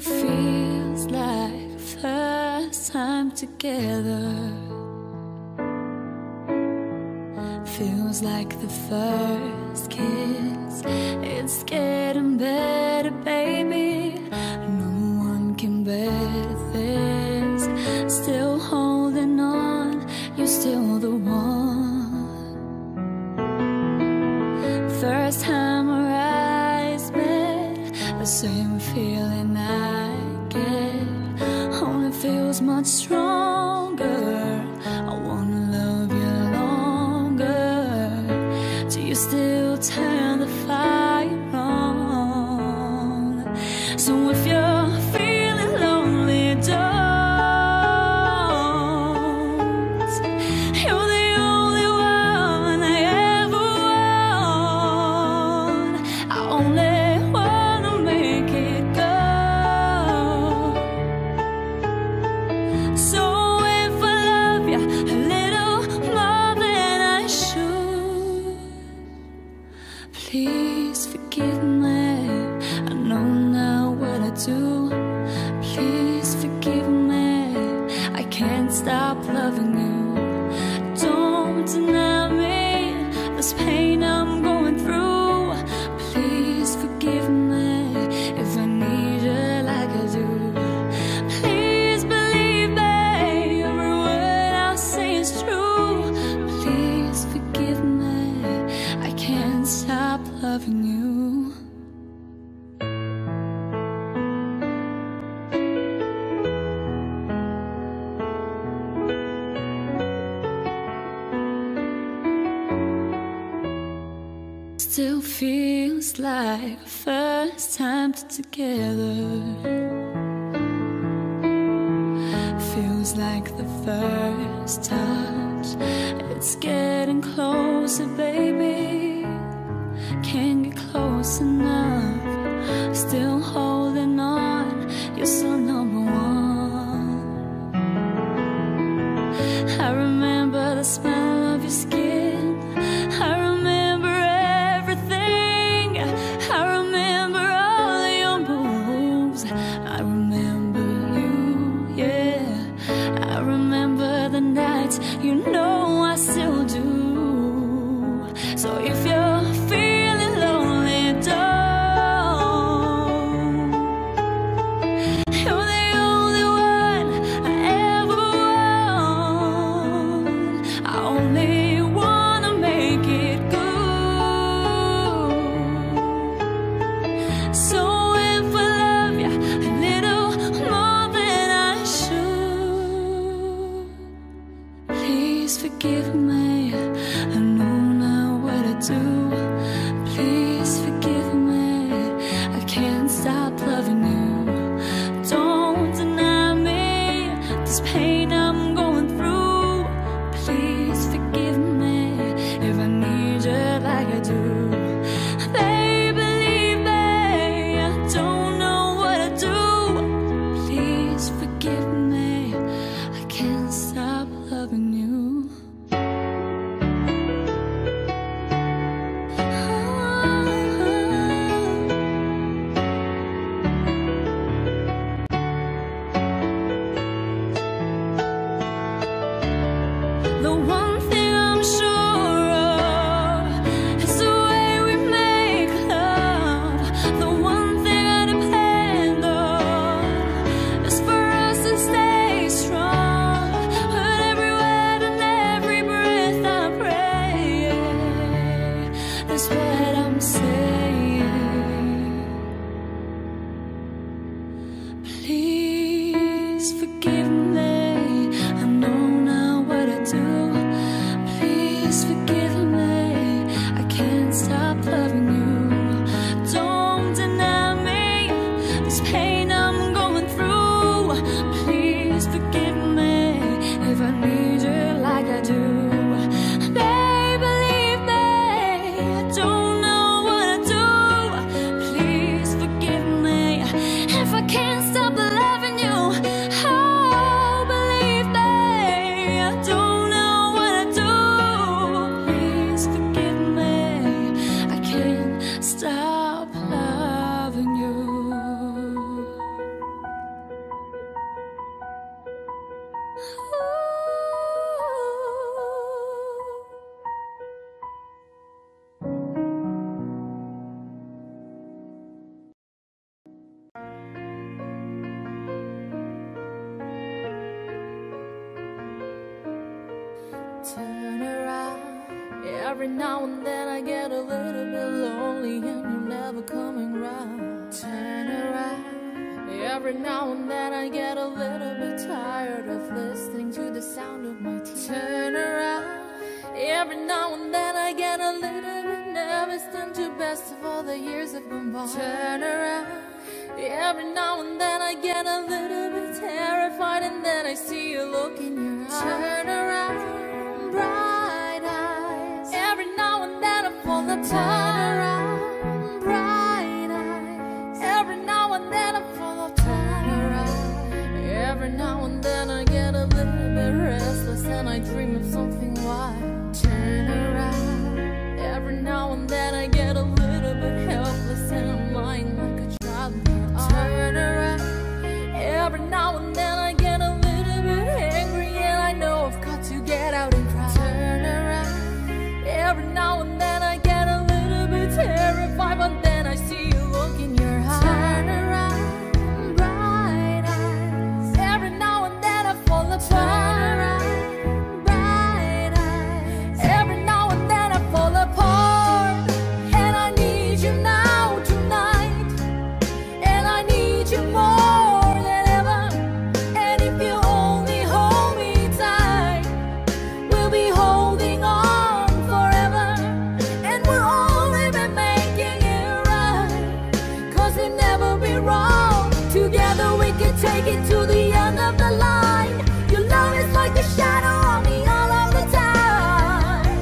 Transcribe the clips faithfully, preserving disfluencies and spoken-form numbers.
feels like first time together. Feels like the first kiss. It's getting better, baby. No one can better this. Still holding on, you're still the one. First time our eyes met, the same feeling I get, only feels much stronger. I wanna love you longer. Do you still turn the fire on? So if you're feeling lonely, don't. You're the only one I ever want. I only wanna make it go. So if I love you a little more than I should, please forgive me. I know now what I do. Please forgive me. I can't stop loving you. Don't deny me this pain I'm going through. Please forgive me if I need you like I do. Please believe me, every word I say is true. Please forgive me. I can't stop loving you. Still feels like first time together. Feels like the first touch. It's getting closer, baby. Can't get close enough. Still holding on, you're so number one. I remember the smell of your skin. I remember everything. I remember all your moves. I remember you, yeah. I remember the nights, you know I still do. So if you're feeling lonely, don't. You're the only one I ever want. I only wanna make it good. So if I love you a little more than I should, please forgive me. I know now what I do. Please forgive me. I can't stop loving you. Don't deny me this pain I'm going through. Please forgive me if I need you like I do. Baby, believe me, I don't know what I do. Please forgive me. I can't stop loving you. The one thing I'm sure of is the way we make love. The one thing I depend on is for us to stay strong. With every word and every breath I pray, that's what I'm saying. Please forgive me. I know now what I do. Please forgive me. I can't stop loving you. Don't deny me this pain I'm going through. Please forgive me if I need you like I do. Baby, believe me, I don't know what I do. Please forgive me if I can't stop loving you. Oh. turn around. Every now and then I get a little bit lonely and you're never coming round. Turn around. Every now and then I get a little bit tired of listening to the sound of my tears. Turn around. Every now and then I get a little bit nervous and too best of all the years have gone by. Turn around. Every now and then I get a little bit terrified and then I see you look in your eyes. Turn around, bright eyes. Every now and then I fall apart. Turn around, bright eyes. Every now and then I fall apart. Turn around. Every now and then I get a little bit restless and I dream of something wild. Turn around. Every now and then I get a little bit helpless and I'm lying like a child. Turn around. Every now and then I get a little bit angry and I know I've got to get out and cry. Turn around. Every now and then I get a little bit terrified, but then I see you look in your eyes. Turn around, bright eyes. Every now and then I fall apart. Turn around, bright eyes. Every now and then I fall apart. And I need you now tonight. And I need you more than ever. And if you only hold me tight, we'll be holding on forever. And we'll only be making it right, 'cause we'll never be wrong. Together we can take it to the end of the line. Your love is like a shadow on me all of the time.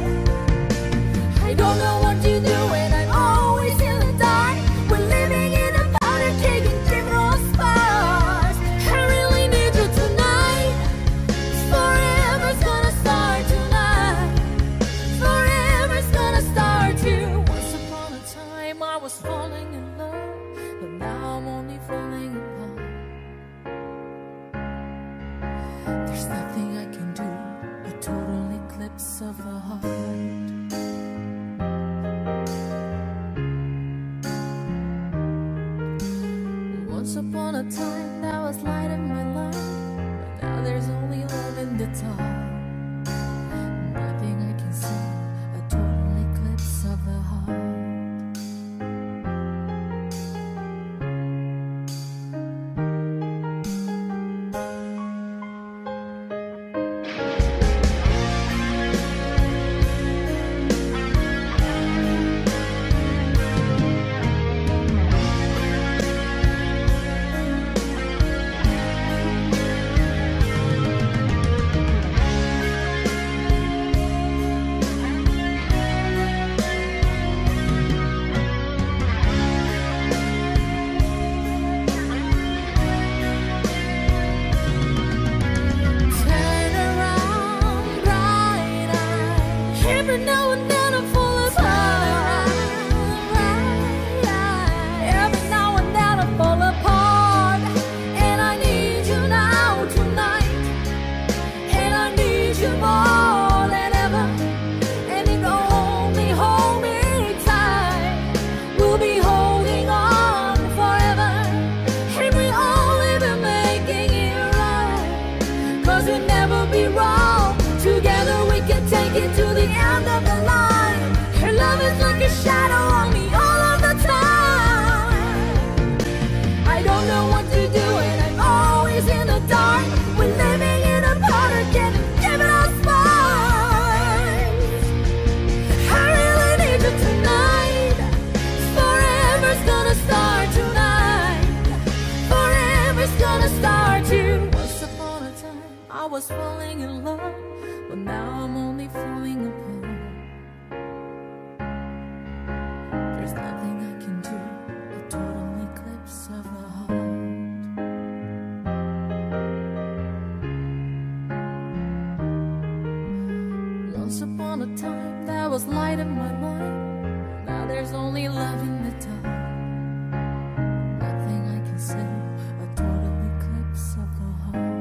I don't know what you do and I'm always in the dark. We're living in a powder keg and criminal sparks. I really need you tonight. Forever's gonna start tonight. Forever's gonna start you. Once upon a time I was falling in love, but now I'm only falling apart. There's nothing I can do, a total eclipse of the heart. Once upon a time that was light in my life, but now there's only love in the dark. Nothing I can see, a total eclipse of the heart. Turn around, bright eyes. Every now and then I fall apart. Every now and then I fall apart. And I need you now tonight. And I need you more than ever. And if you only hold me tight, we'll be holding on forever. And we only be making it right, 'cause we'll never be wrong. Together we can take it to the end of the line. Her love is like a shadow on me all of the time. I don't know what to do and I'm always in the dark. We're living in a powder keg and giving us spines. I really need you tonight. Forever's gonna start tonight. Forever's gonna start you. Once upon a time I was falling in love, but now I'm only falling apart. There's nothing I can do, a total eclipse of the heart. Once upon a time there was light in my life. Now there's only love in the dark. Nothing I can say, a total eclipse of the heart.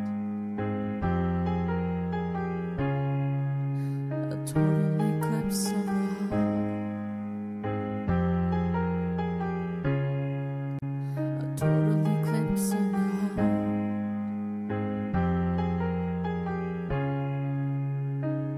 A total eclipse of the heart. A total eclipse of the heart.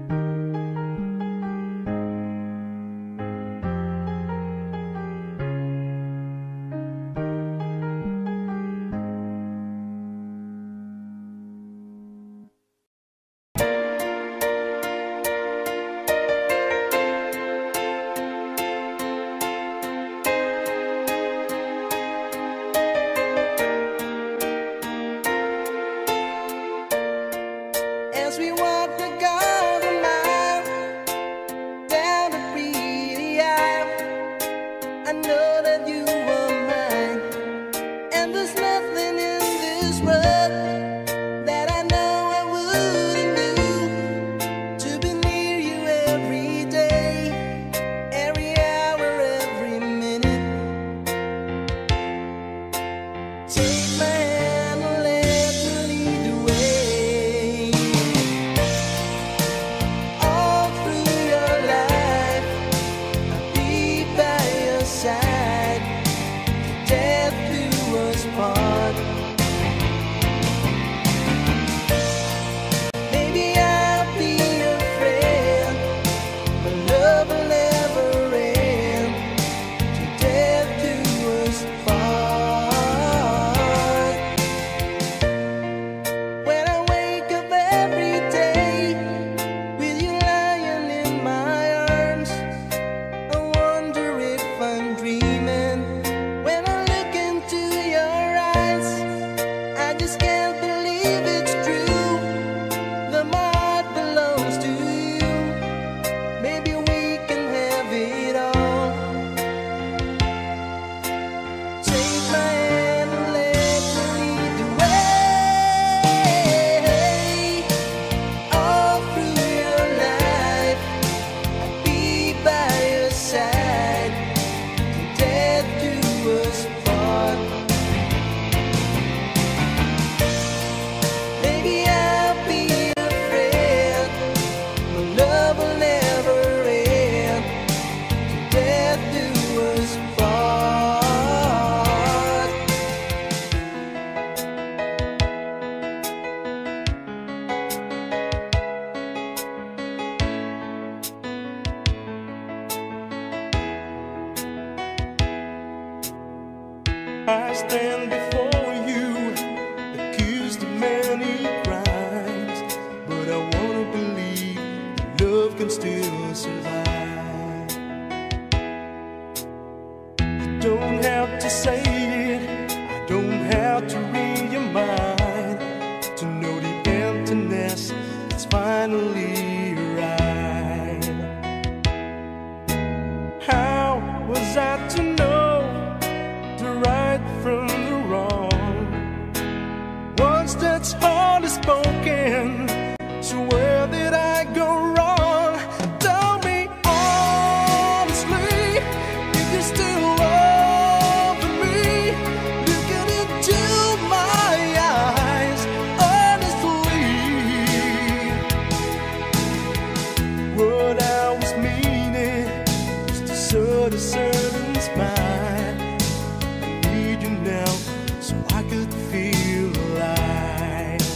I stand before you, accused of many crimes, but I want to believe that love can still survive. You don't have to say it, I don't have to read your mind to know the emptiness that's finally arrived. How was I to know right from the wrong? Words that's hardly spoken, so where did I go wrong? Tell me honestly, if you still love me, looking into my eyes honestly. What I was meaning is to sort a certain smile now, so I could feel alive.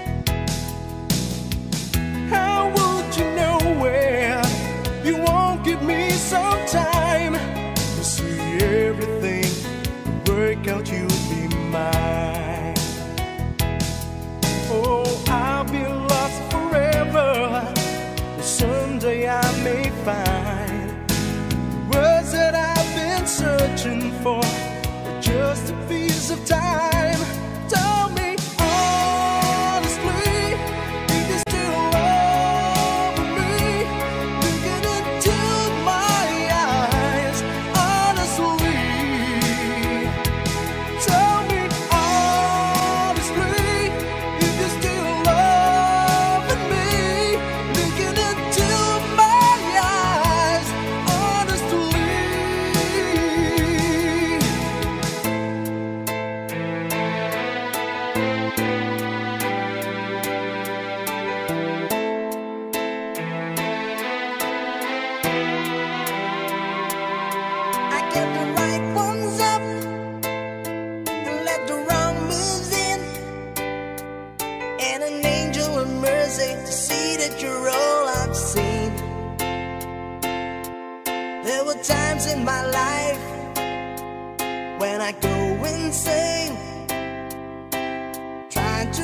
How would you know where you won't give me some time to see everything work out? You'll be mine. Oh, I'll be lost forever, but someday I may find words that I've been searching for, just a piece of time. Tell me honestly, if you still love me, looking into my eyes honestly. Tell me honestly, if you still love me, looking into my eyes honestly. Get the right ones up and let the wrong moves in, and an angel of mercy to see that you're all I've seen. There were times in my life when I go insane, trying to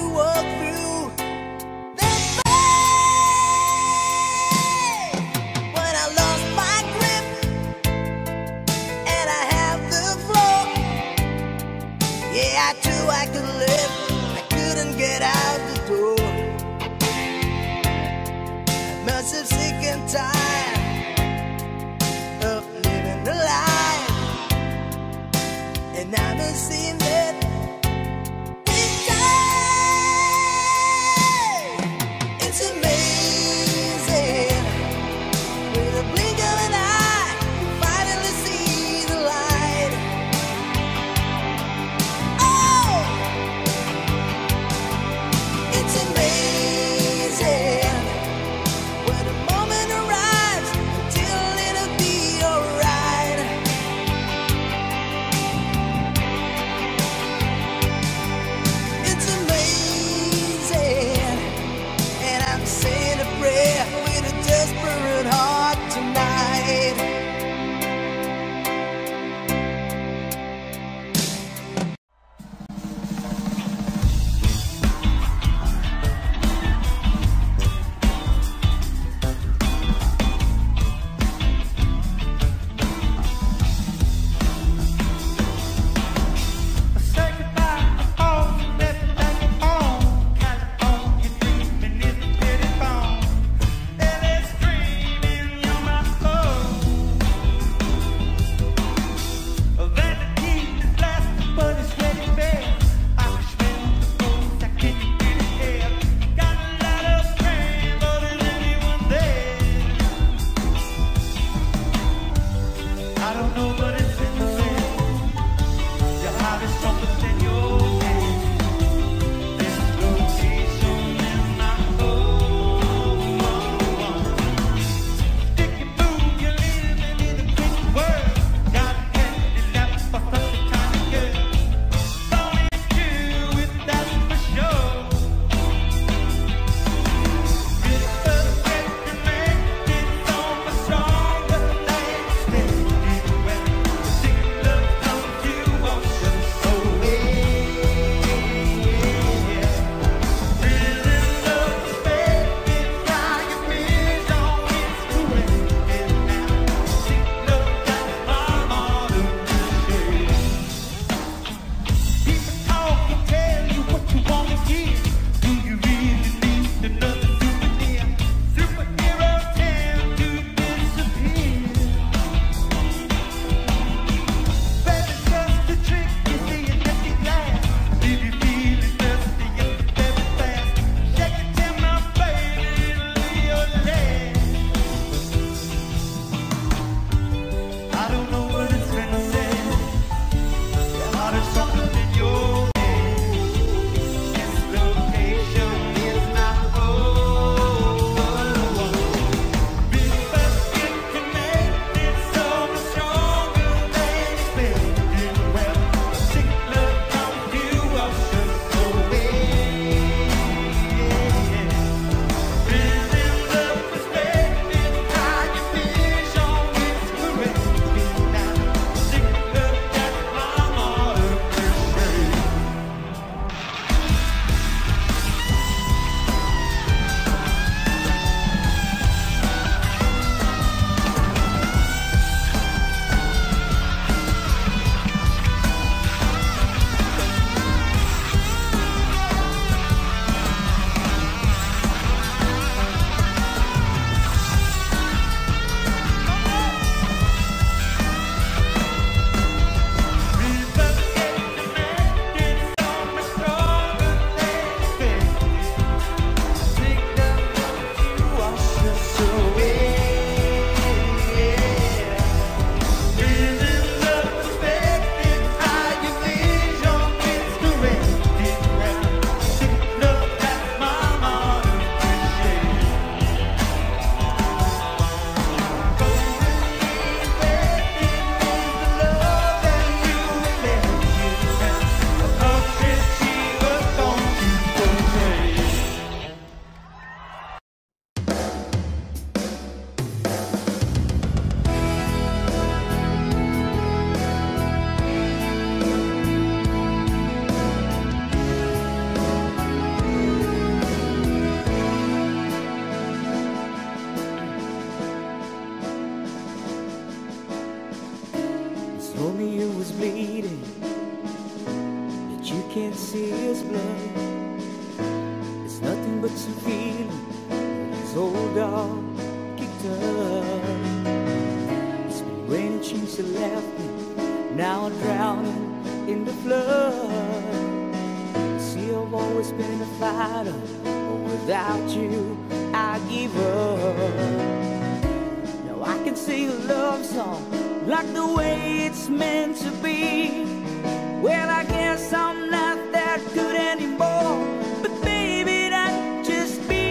It's nothing but some feeling this old dog kicked up. It's been raining since you left me, now I'm drowning in the flood. See, I've always been a fighter, but without you I give up. Now I can sing a love song like the way it's meant to be. Well, I guess I'm not that good anymore, but baby, that's just me.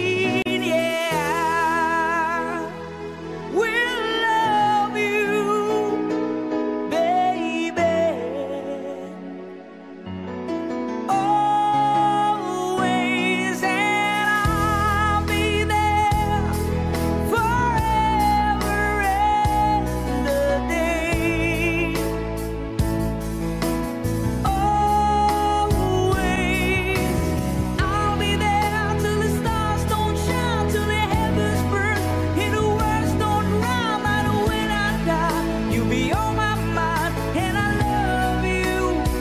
Yeah, we'll love you, baby, always, and I'll be there forever and a day. Always, I'll be there till the stars don't shine, till the heavens burn, and the words don't rhyme. I know when I die, you'll be on my mind, and I love you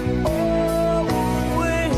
always.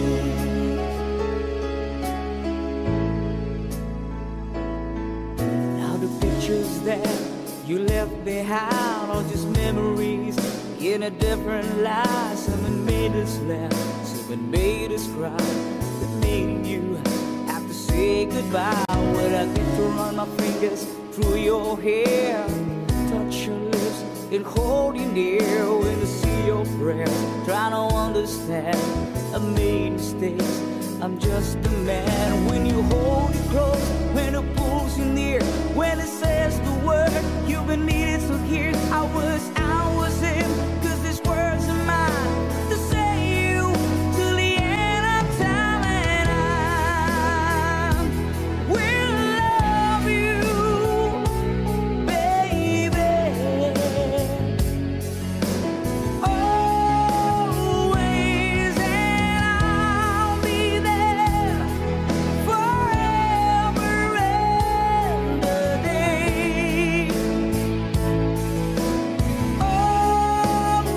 Now the pictures that you left behind are just memories in a different light. Someone made us laugh, someone made us cry, but made you have to say goodbye. When I get to run my fingers through your hair, touch your lips and hold you near, when I see your prayers, trying to understand I made mistakes, I'm just a man. When you hold it close, when it pulls you near, when it says the word you've been needing to hear, I was, I was him, cause these words are mine to say you till the end of time, and I will love you, baby, always, and I'll be there forever and a day. Always,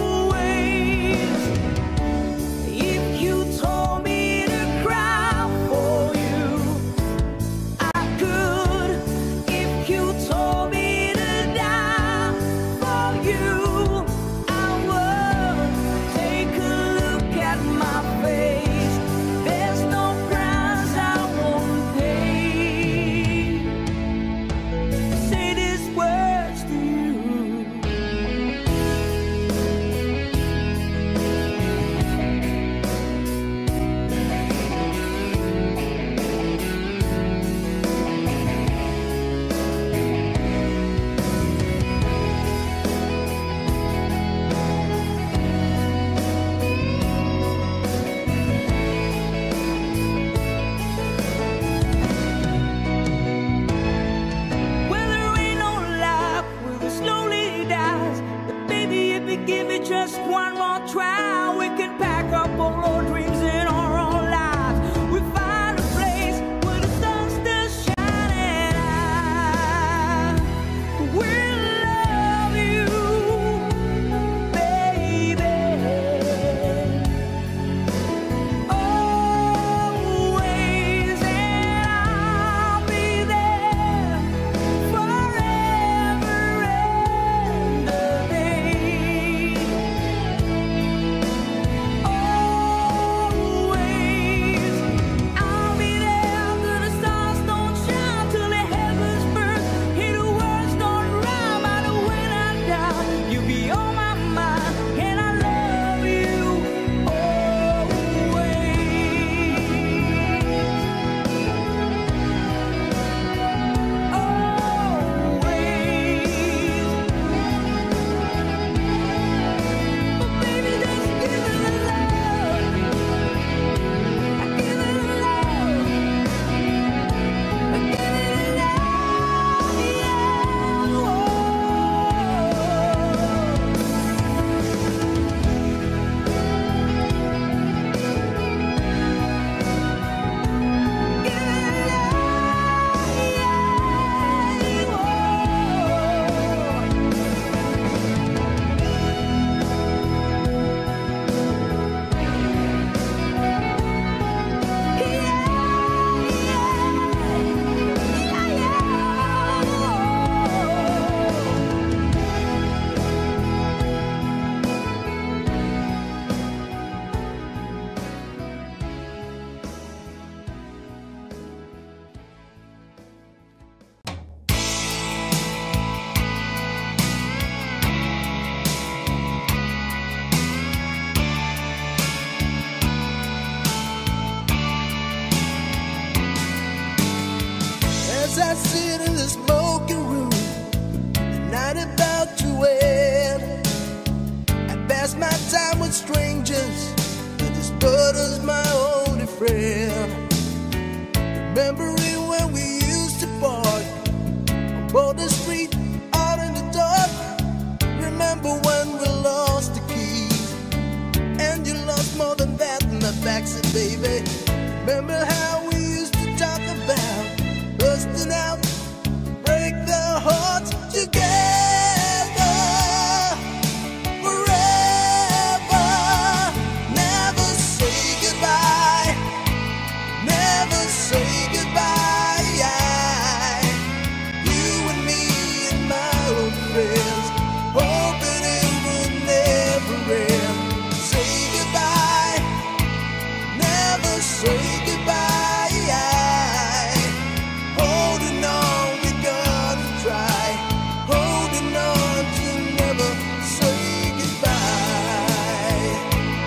sit in the smoking room, the night about to end. I pass my time with strangers, but this butter's my only friend. Remembering when we used to park on Boulder Street out in the dark. Remember when we lost the keys, and you lost more than that in the backseat, baby. Remember how we used to talk about busting out, break their hearts together forever. Never say goodbye, never say goodbye. You and me and my old friends, hoping it would never end. Say goodbye, never say goodbye. Holding on, we gotta try. Holding on to never say goodbye.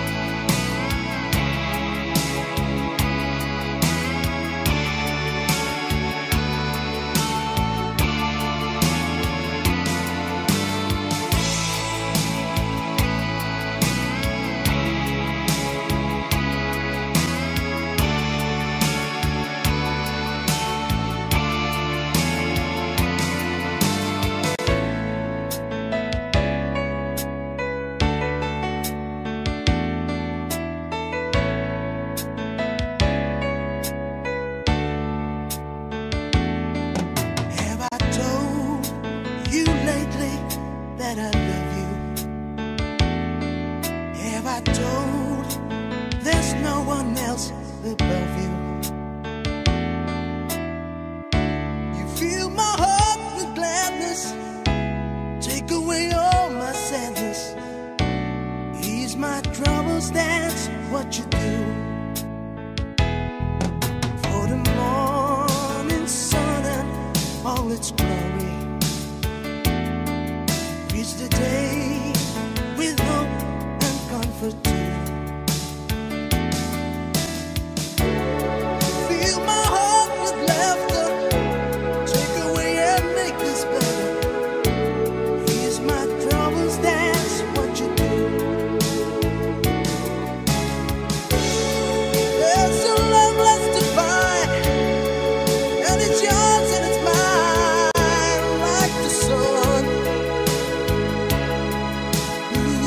Have I told you lately that I love you? Have I told there's no one else above you? You fill my heart with gladness, take away all my sadness, ease my troubles, that's what you do. For the morning sun and all its glory, reach the day with hope and comfort too. Fill my heart with laughter, take away and make this better, ease my troubles, that's what you do. There's so long left to find, and it's yours and it's mine, like the sun. Ooh,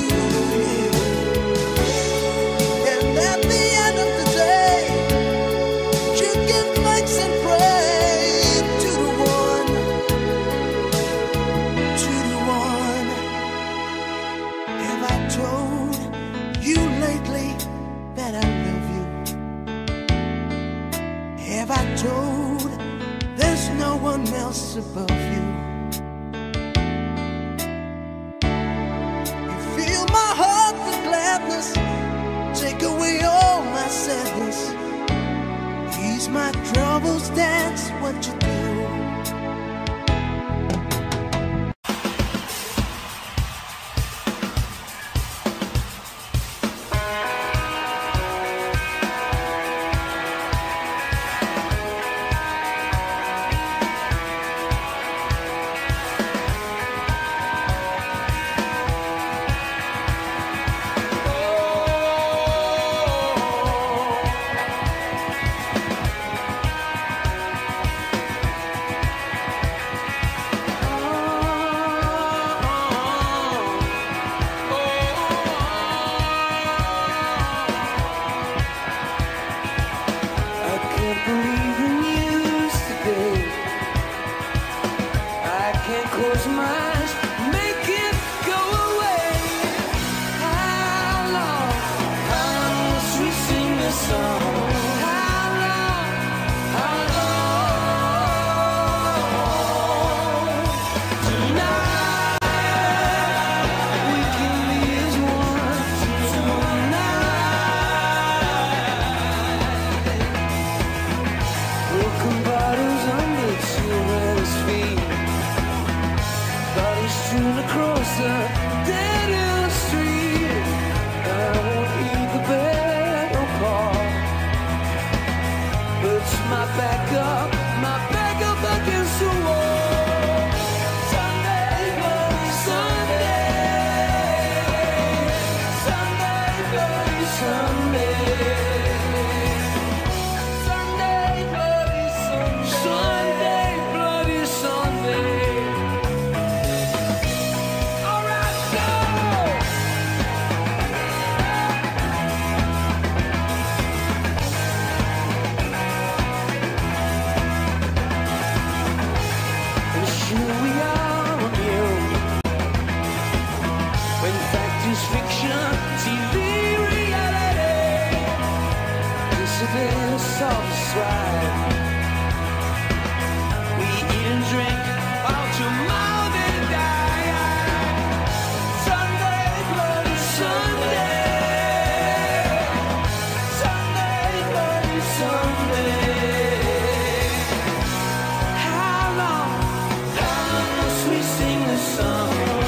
yeah. And at the end of the day, you give thanks and pray to the one, to the one. Have I told you lately that I love you? Have I told there's no one else above you? You fill my heart with gladness, take away all my sadness, ease my troubles, that's what you do. yesterday was satisfied. We eat and drink while tomorrow they die. Sunday, bloody Sunday. Sunday, bloody Sunday. How long, how long must we sing this song?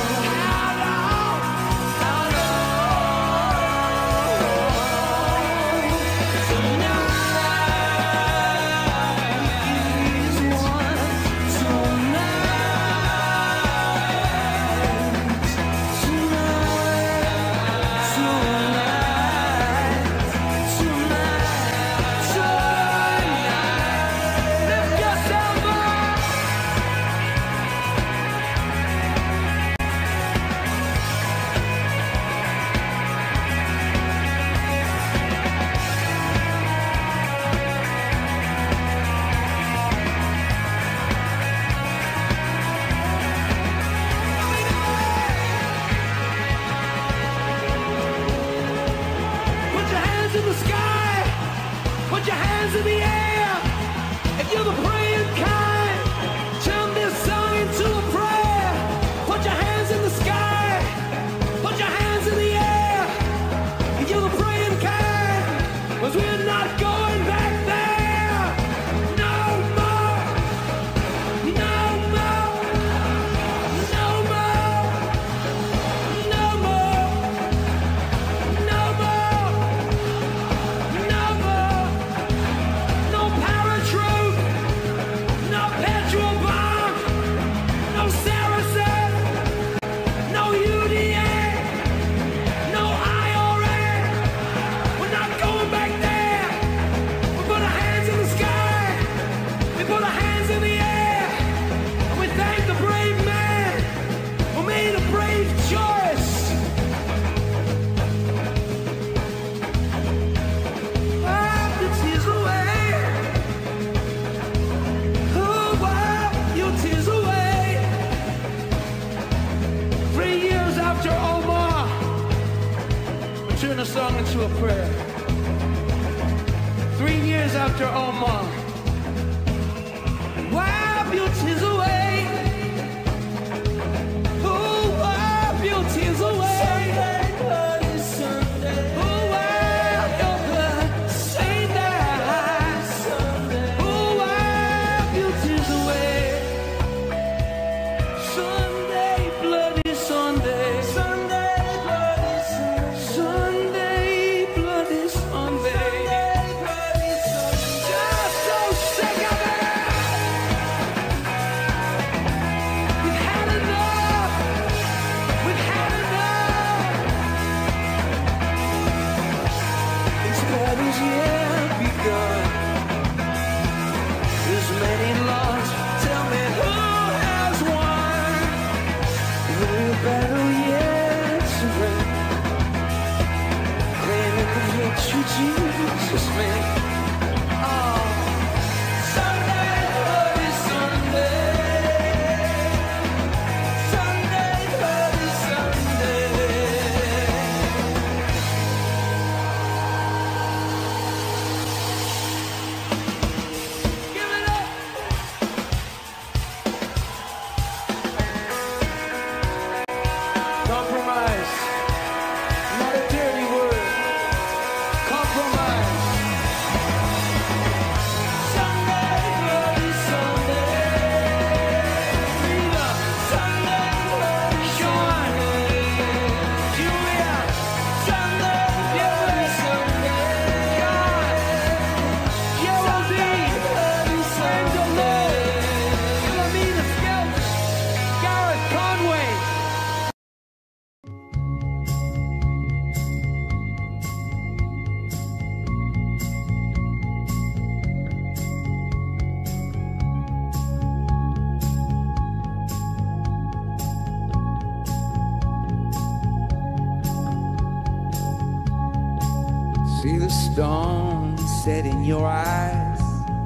See the stone set in your eyes,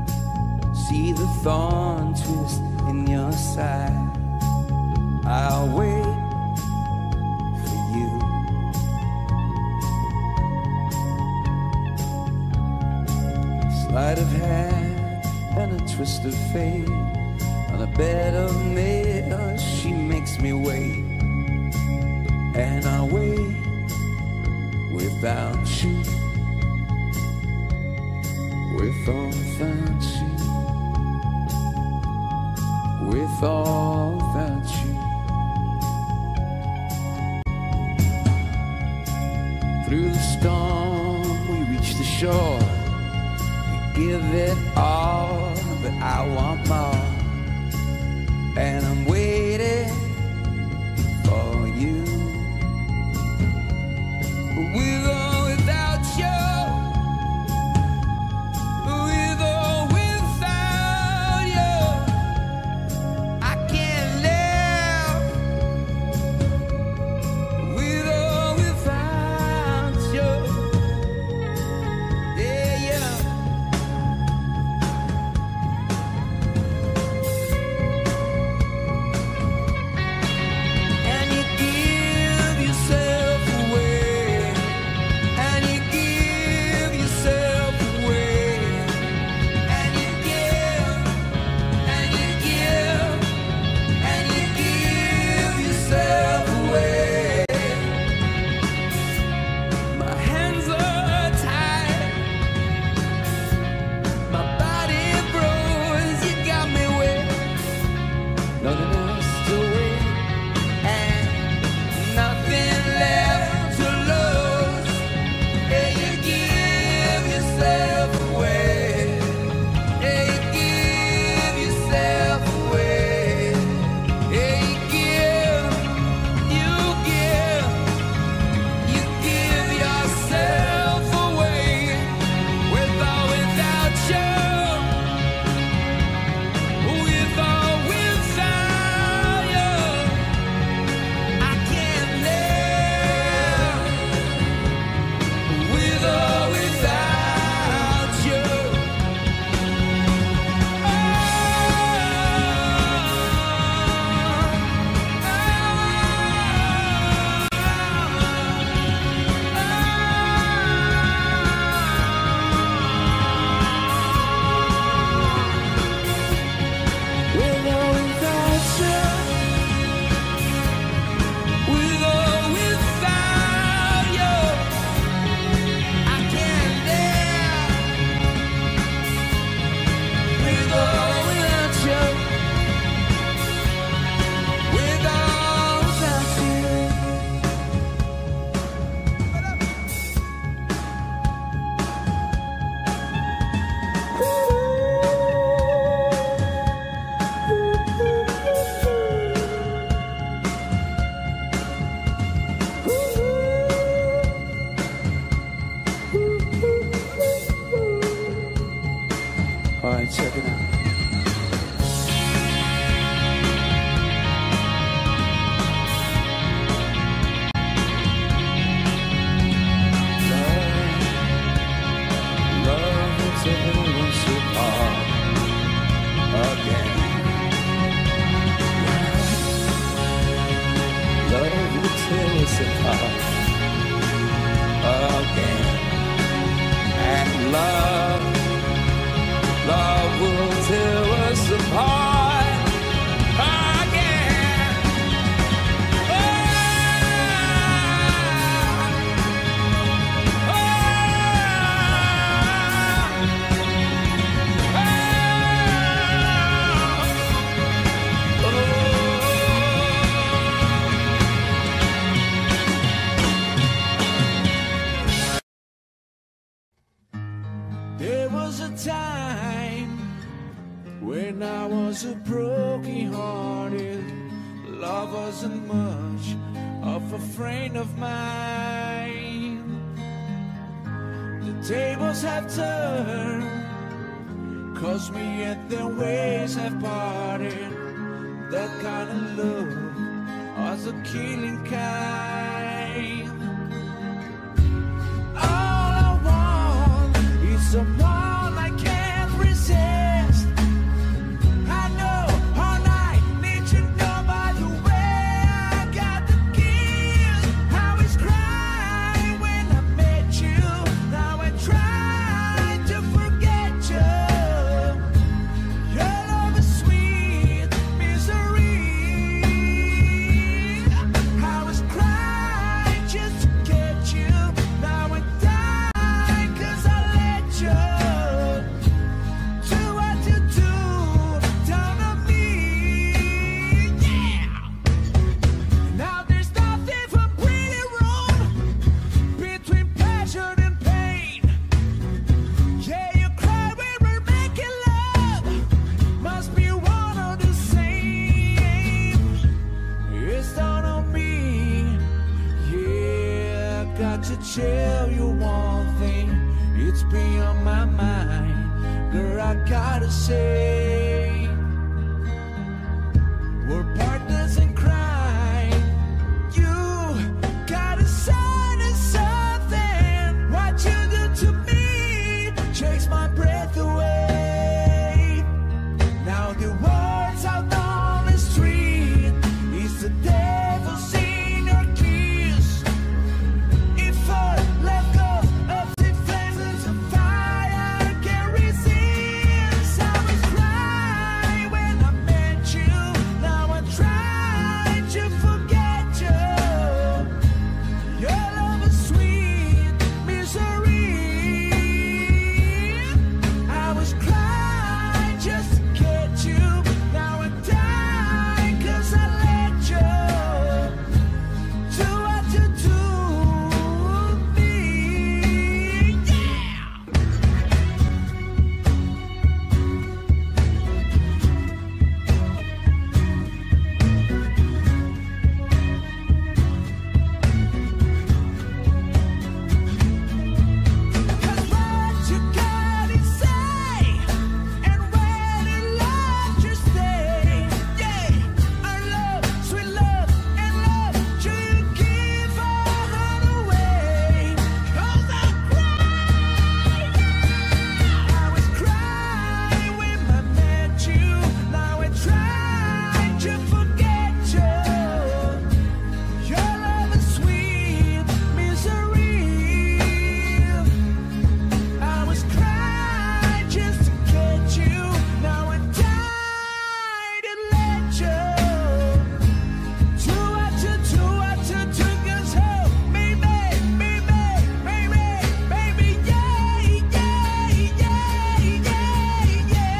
see the thorn twist in your side. I'll wait for you. sleight of hand and a twist of fate. On a bed of nails, she makes me wait, and I wait without you, with all that you, with all that you. Through the storm, we reach the shore. We give it all, but I want more. And I'm waiting for you. With or without you, with or without you, I can't live. With or without you, yeah, yeah. And you give yourself away, and you give yourself away, and you give, and you give, and you give yourself away. My hands are tied, my body froze. You got me wet, nothing else to wait, and nothing left to lose. Yeah, you give yourself away. Yeah, you give yourself away. Yeah, you give, you give, you give yourself away. With or without you, with or without you, I can't live. With or without you. With or without you, with or without you, I can't live. With or without you, with or without you. All right, check it out. Love, love will tear us apart again. Love will tear us apart again. And love, love will tear us apart again. Oh, oh, There was a time when I was a broken-hearted. Love wasn't much of a friend of mine. The tables have turned, 'cause me and their ways have parted. That kind of love was a killing kind. All I want is someone I can't resist. I know all I need to know by the way I got the kiss. I was crying when I met you. Now I try to forget gotta say we're partners in crime. You gotta sign us something. What you do to me takes my breath away. Now the words out on the street is the devil's in your kiss. If I let go of the flames of fire, I can't resist. I was crying when I met you. Now I'm trying to forget you. Your love is sweet misery. I was crying just to get you. Now I'm dying 'cause I let you do what you do me. Yeah. Cause what you gotta say, and when it love you stay. Yeah, our love, sweet love, and love, do you give our heart away? 'Cause I cry, I was crying when I met you. Now I try to forget you. Your love is sweet misery. I was crying just to get you. Now I died and let you do what you do, what you do. 'Cause oh, baby, baby, baby, baby, yeah, yeah, yeah, yeah, yeah.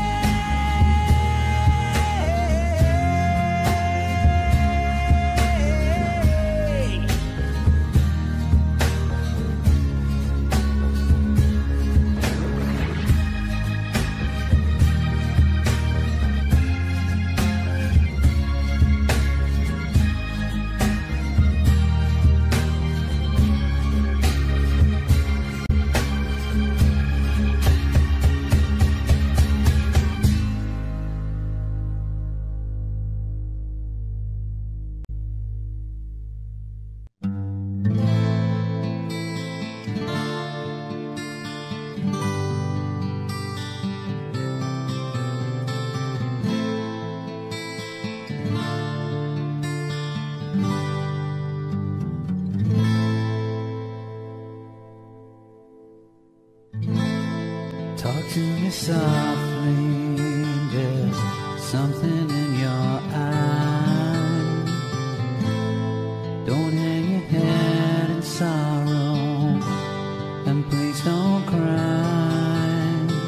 Talk to me softly, there's something in your eyes. Don't hang your head in sorrow, and please don't cry.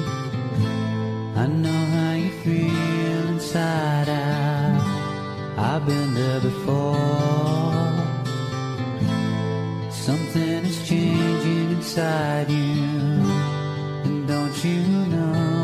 I know how you feel inside out, I've been there before. Something is changing inside you, and don't you know?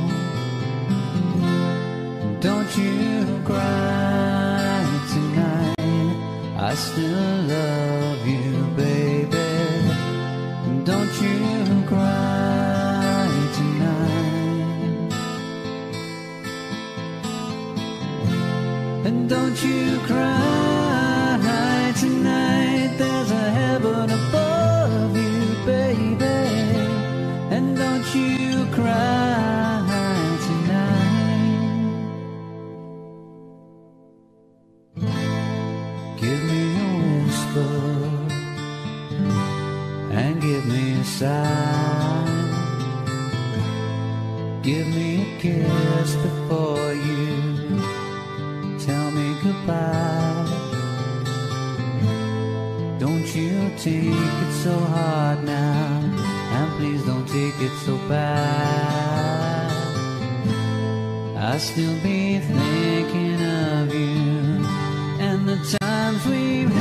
Don't you cry tonight, I still love you, baby. Don't you cry tonight. And don't you cry tonight, there's a heaven above you, baby. And don't you cry tonight. Give me a whisper and give me a sigh. Give me a kiss before you tell me goodbye. Don't you take it so hard now, and please don't take it so bad. I still be thinking of you and the times we've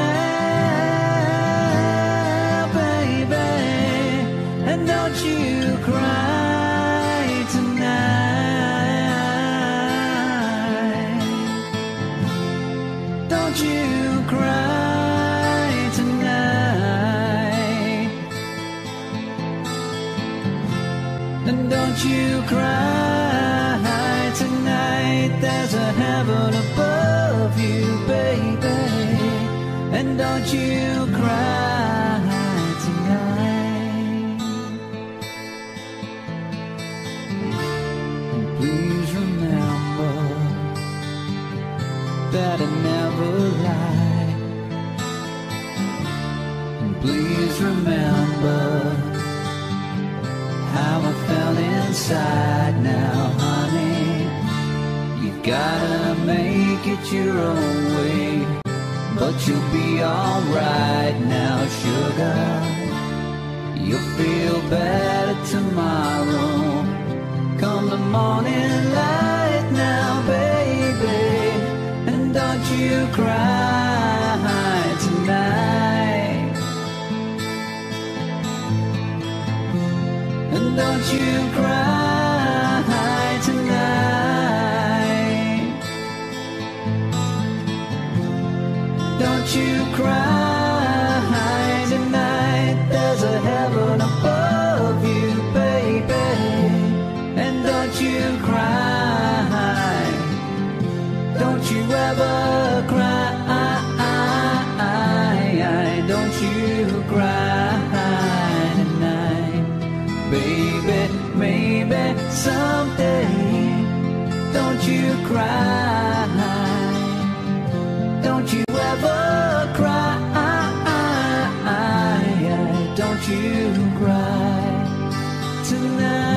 had, baby. And don't you cry tonight. Don't you cry tonight. And And don't you cry tonight, there's a heaven above you, baby. And don't you cry tonight. And please remember that I never lied. And please remember how I felt inside. Now, honey, you've gotta make it your own way, but you'll be alright now, sugar. You'll feel better tomorrow, come the morning light now, baby. And don't you cry tonight. And don't you cry tonight. Don't you cry tonight, there's a heaven above you, baby. And don't you cry, don't you ever cry. Don't you cry tonight, baby. Maybe someday, don't you cry. Don't you ever cry. Don't you cry tonight.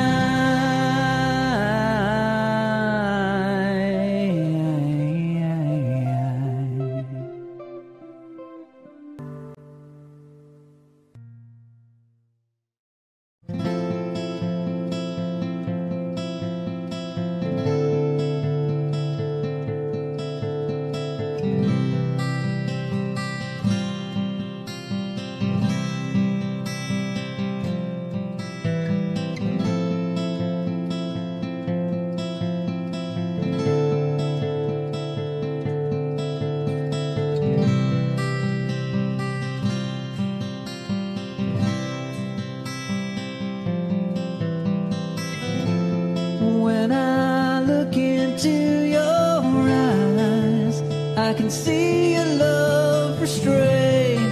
When I look into your eyes, I can see your love restrained.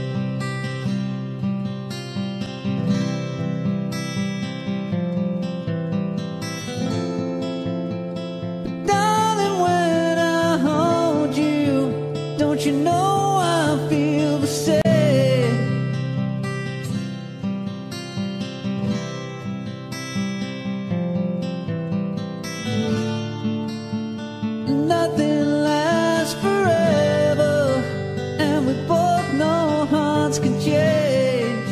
But darling, when I hold you, don't you know I feel the same? Nothing lasts forever, and we both know hearts can change.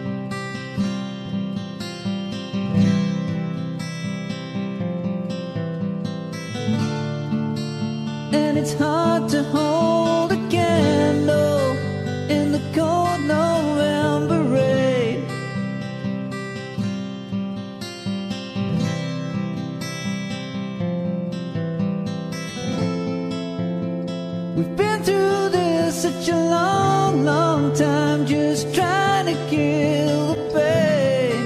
And it's hard to hold a candle in the cold November rain. We've been through this such a long, long time, just trying to kill the pain.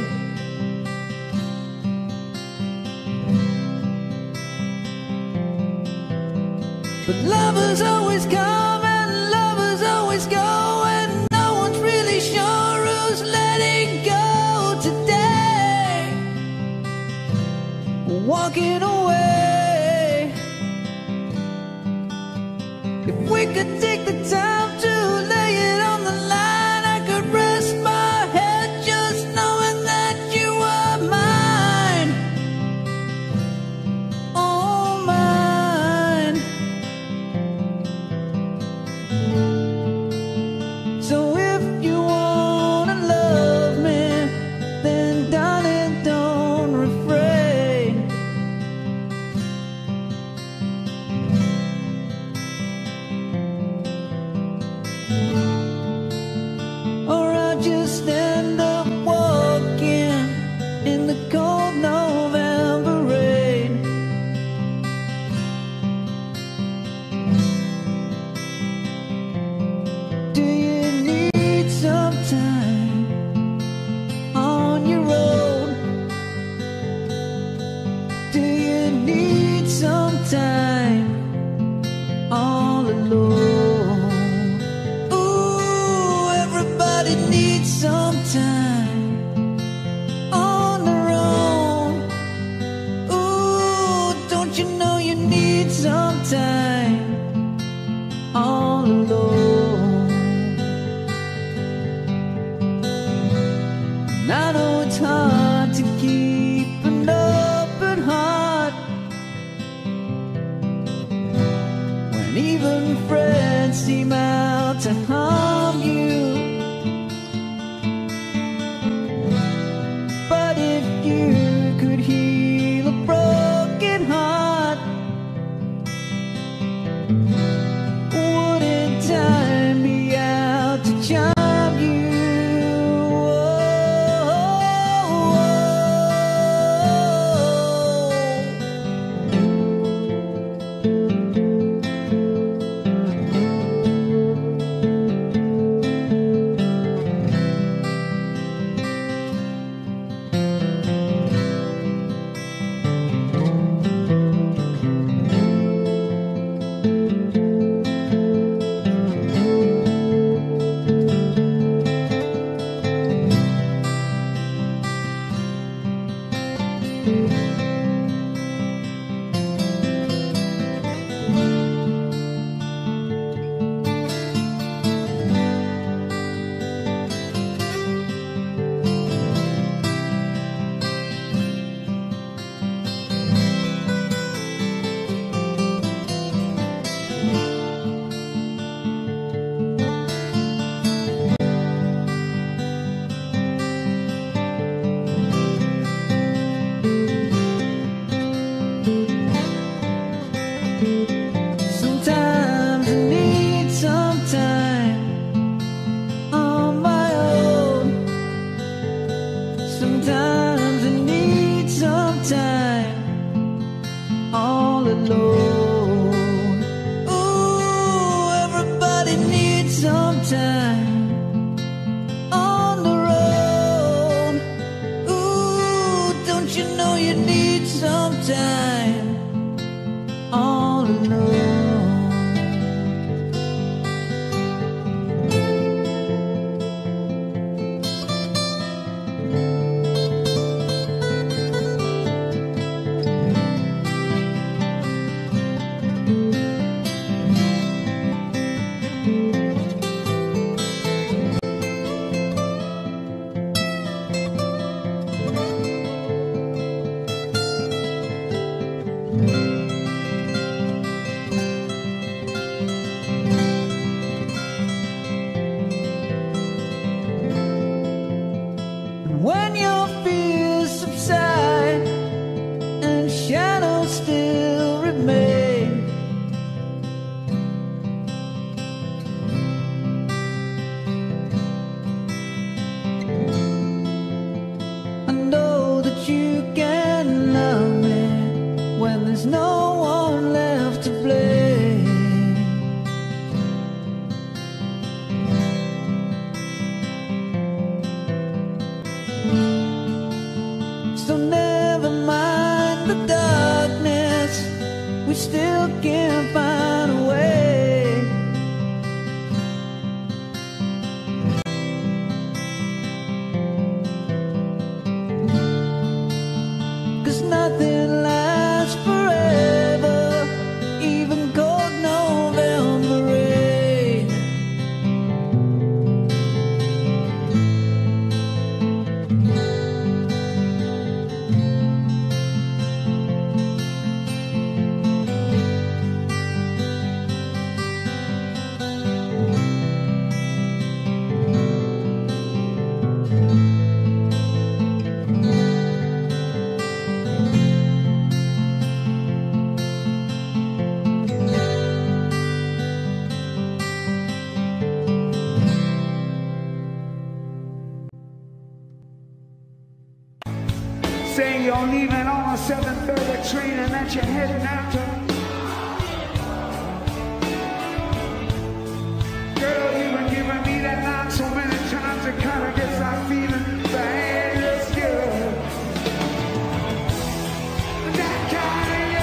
But lovers always come and lovers always go, and no one's really sure who's letting go today. Walking away. If we could take the time to lay it on the line, I could rest my head just knowing that you were mine. Oh, mine. So if you wanna love me, then darling, don't refrain. need some time all alone. Ooh, everybody needs some time on their own. Ooh, don't you know you need some time all alone? And I know it's hard to keep an open heart when even friends seem out to harm you. But if you could heal a broken heart, wouldn't time be out to charm you? Sometimes I need some time on my own. Sometimes I need some time all alone. Ooh, everybody needs some time on their own. Ooh, don't you know you need some time all alone? When your fears subside and shadows still remain, I know that you can love me when there's no one left to blame. So never mind the darkness, we still can find a way. 'Cause nothing lasts forever, even cold November rain. Saying you're leaving on a seven thirty train and that you're heading out to. Girl, you've been giving me that line so many times it kinda gets like feeling bad, it's good. That kind of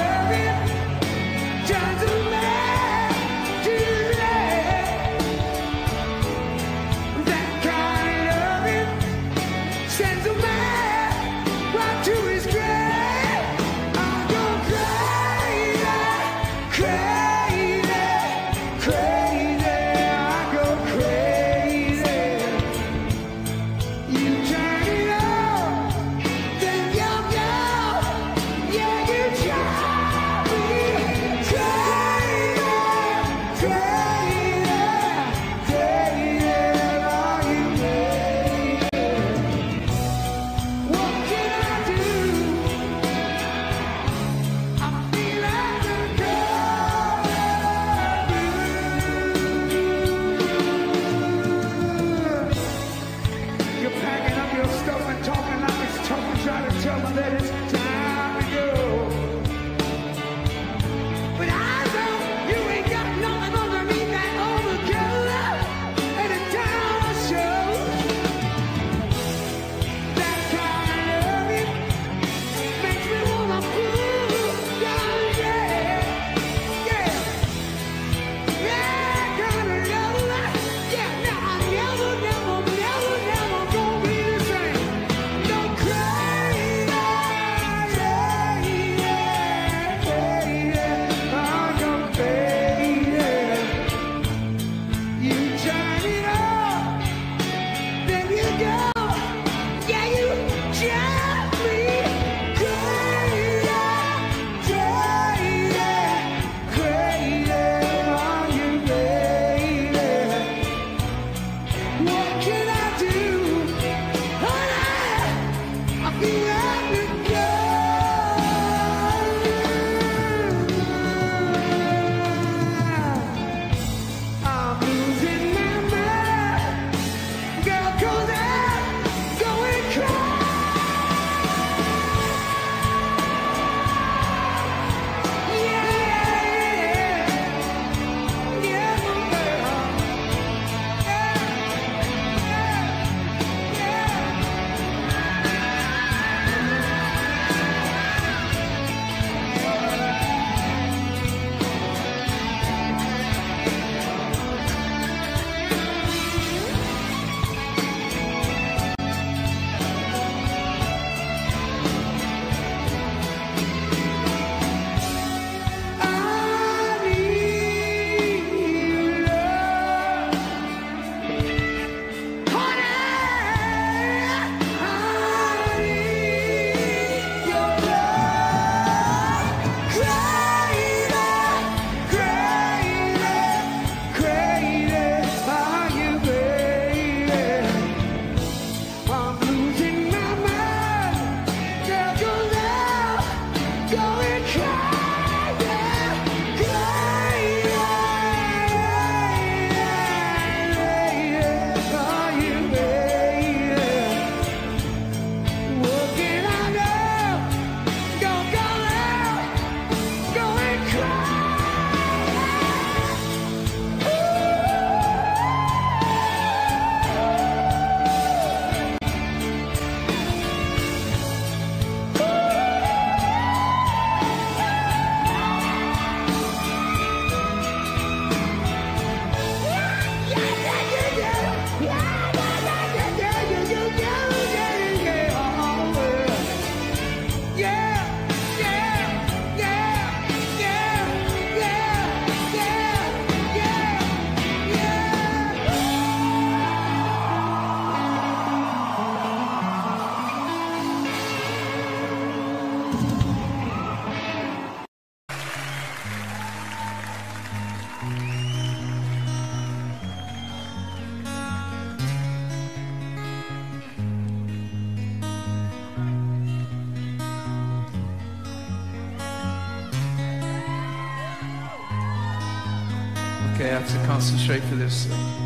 Okay, I have to concentrate for this.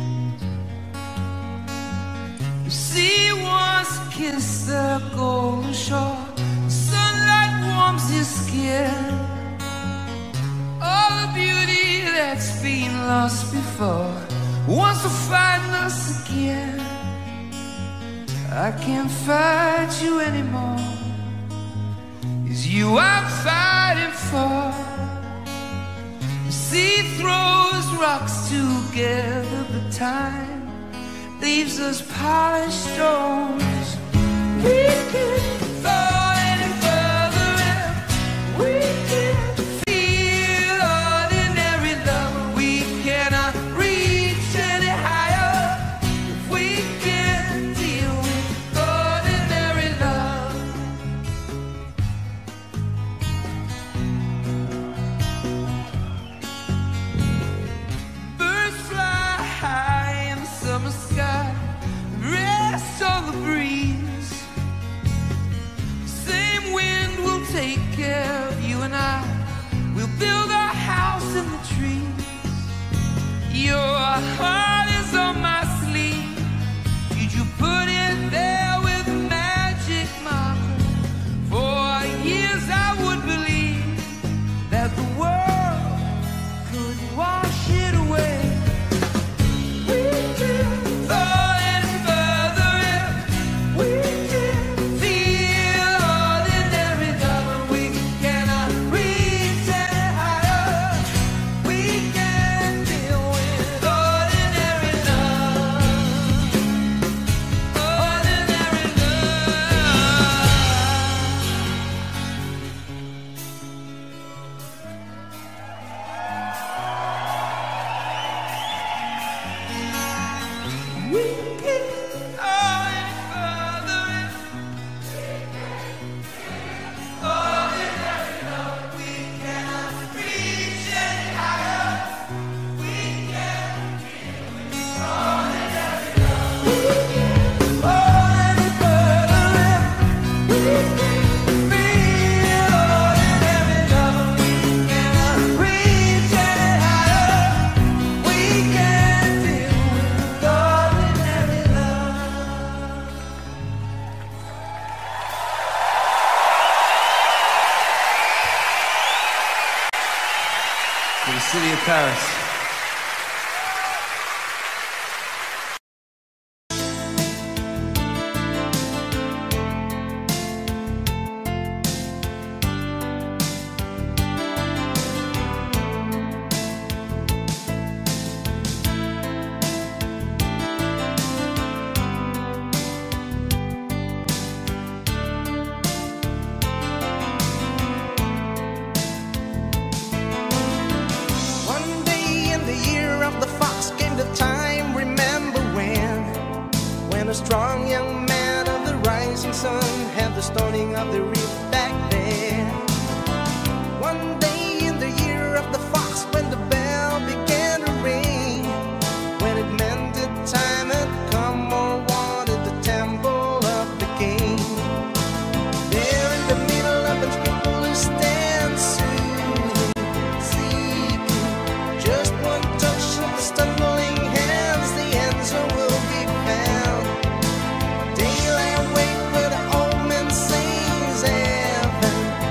The sea wants to kiss the golden shore. The sunlight warms his skin. All the beauty that's been lost before wants to find us again. I can't fight you anymore. It's you I'm fighting for. The sea throws rocks together, but time leaves us polished stones. We can't fall any further if we can't feel ordinary love. We cannot reach any higher if we can't deal with ordinary love. Birds fly high in the summer sky, rest on the breeze. Same wind will take care of you and I. We'll build our house in the trees. Your heart is on my sleeve. Did you put it there with a magic marker? For years I would believe that the world could wash it away. We can't fall any further if we can't feel ordinary love. We cannot reach any higher. We can't deal with ordinary love. Ordinary love. We can't fall any further if ordinary love. We cannot reach any higher. We can't deal with ordinary love. We can't fall any further if we can't feel ordinary love. We cannot reach any higher. We can't deal with ordinary love. For the city of Paris. One day in the year of the fox came the time, remember when? When a strong young man of the rising sun had the stoning of the reef back there. One day in the year of the fox when the bell began to ring, when it meant that time had come or wanted the temple of the king. There in the middle of the people who stand soothing, seeking just one touch of the stumbling hands, the answer will be found. Daylight wait for the old man sings heaven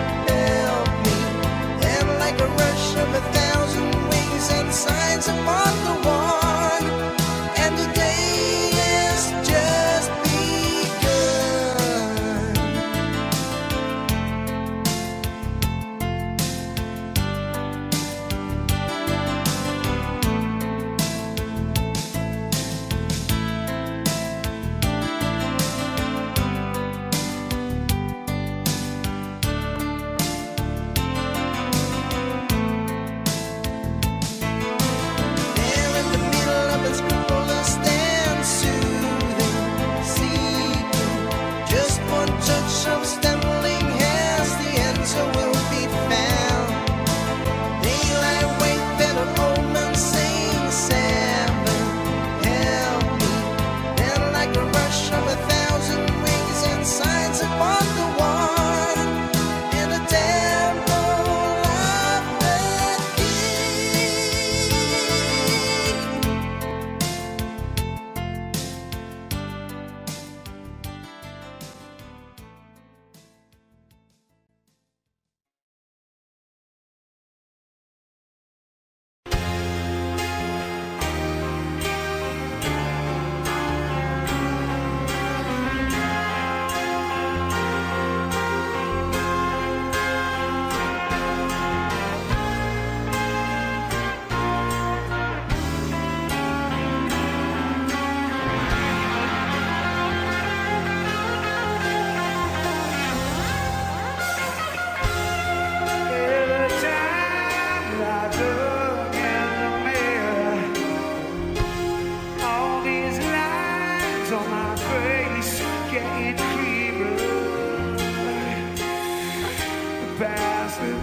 constant.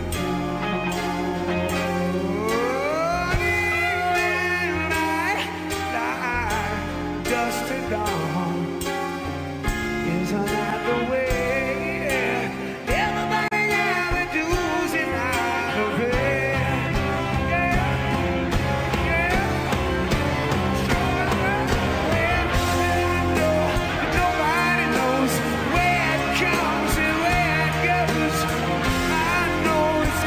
Dust to dawn, isn't that the way? Everybody gotta do is in life of it. Yeah, yeah. Sure enough, well, I know that nobody knows where it comes and where it goes. I know it's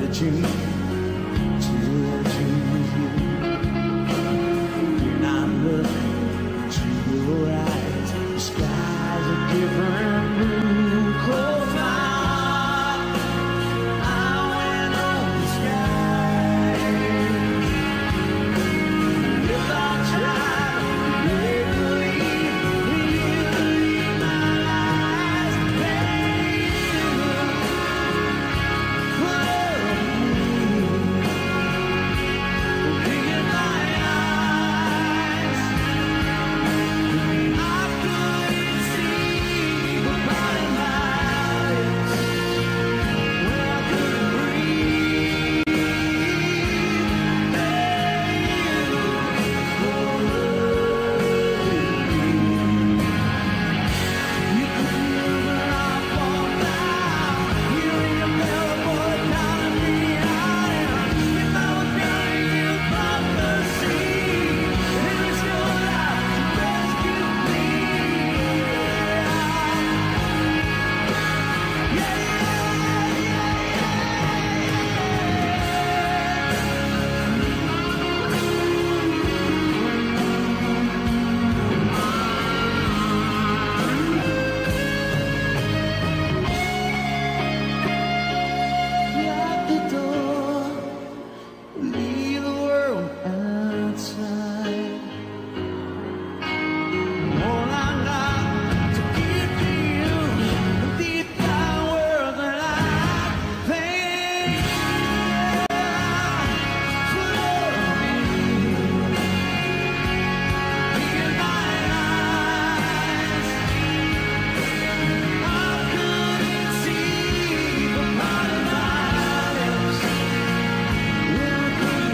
searching to choose you. When I'm looking to your eyes, the sky's a different blue. Close my eyes, I went on the sky. If I try to make believe, you leave my eyes, baby, love you. Look in my eyes, I couldn't see the part of my lips when I couldn't breathe. You couldn't move when I fall down. You and your bellboy counted me out, and if I was buried in prophecy, it was your life to rescue me. Yeah, yeah, lock the door, leave the world outside. All I'm not to give to you, the power that I paid for loving you. In my eyes, I couldn't see the part of my lips when I couldn't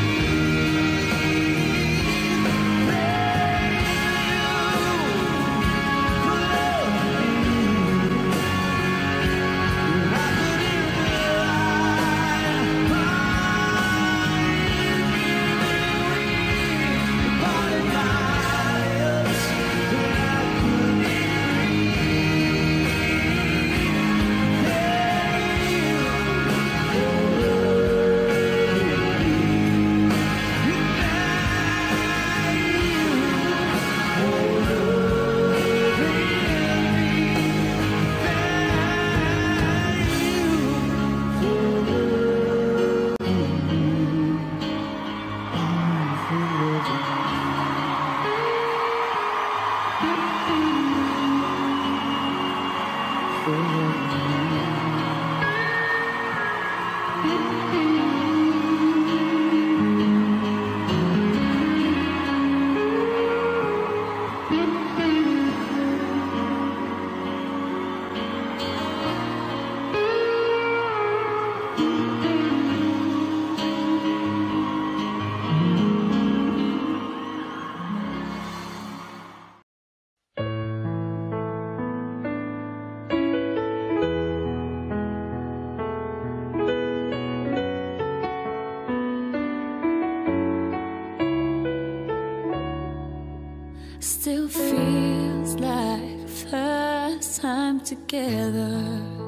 Still feels like first time together.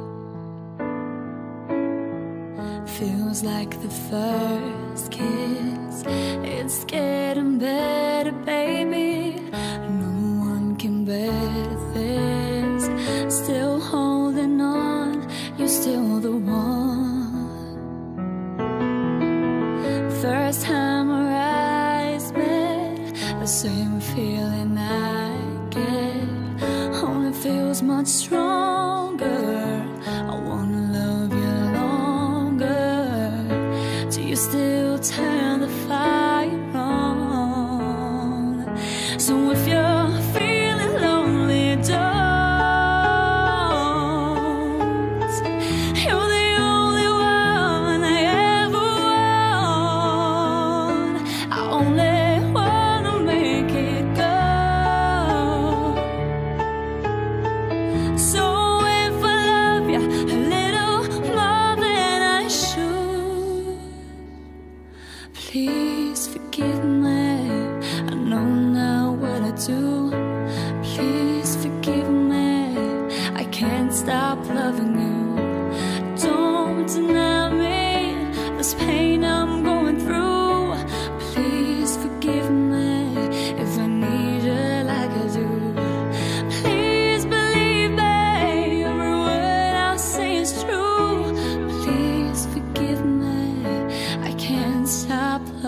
Feels like the first kiss. It's getting better, baby. No one can better this. Still holding on, you're still the one. First time our eyes met, the same feeling I get. Only feels much stronger. I wanna love you longer. Do you still turn the fire on? So if you're feeling lonely, don't. You're the only one I ever want. I only wanna make it go. So if I love you a little more than I should,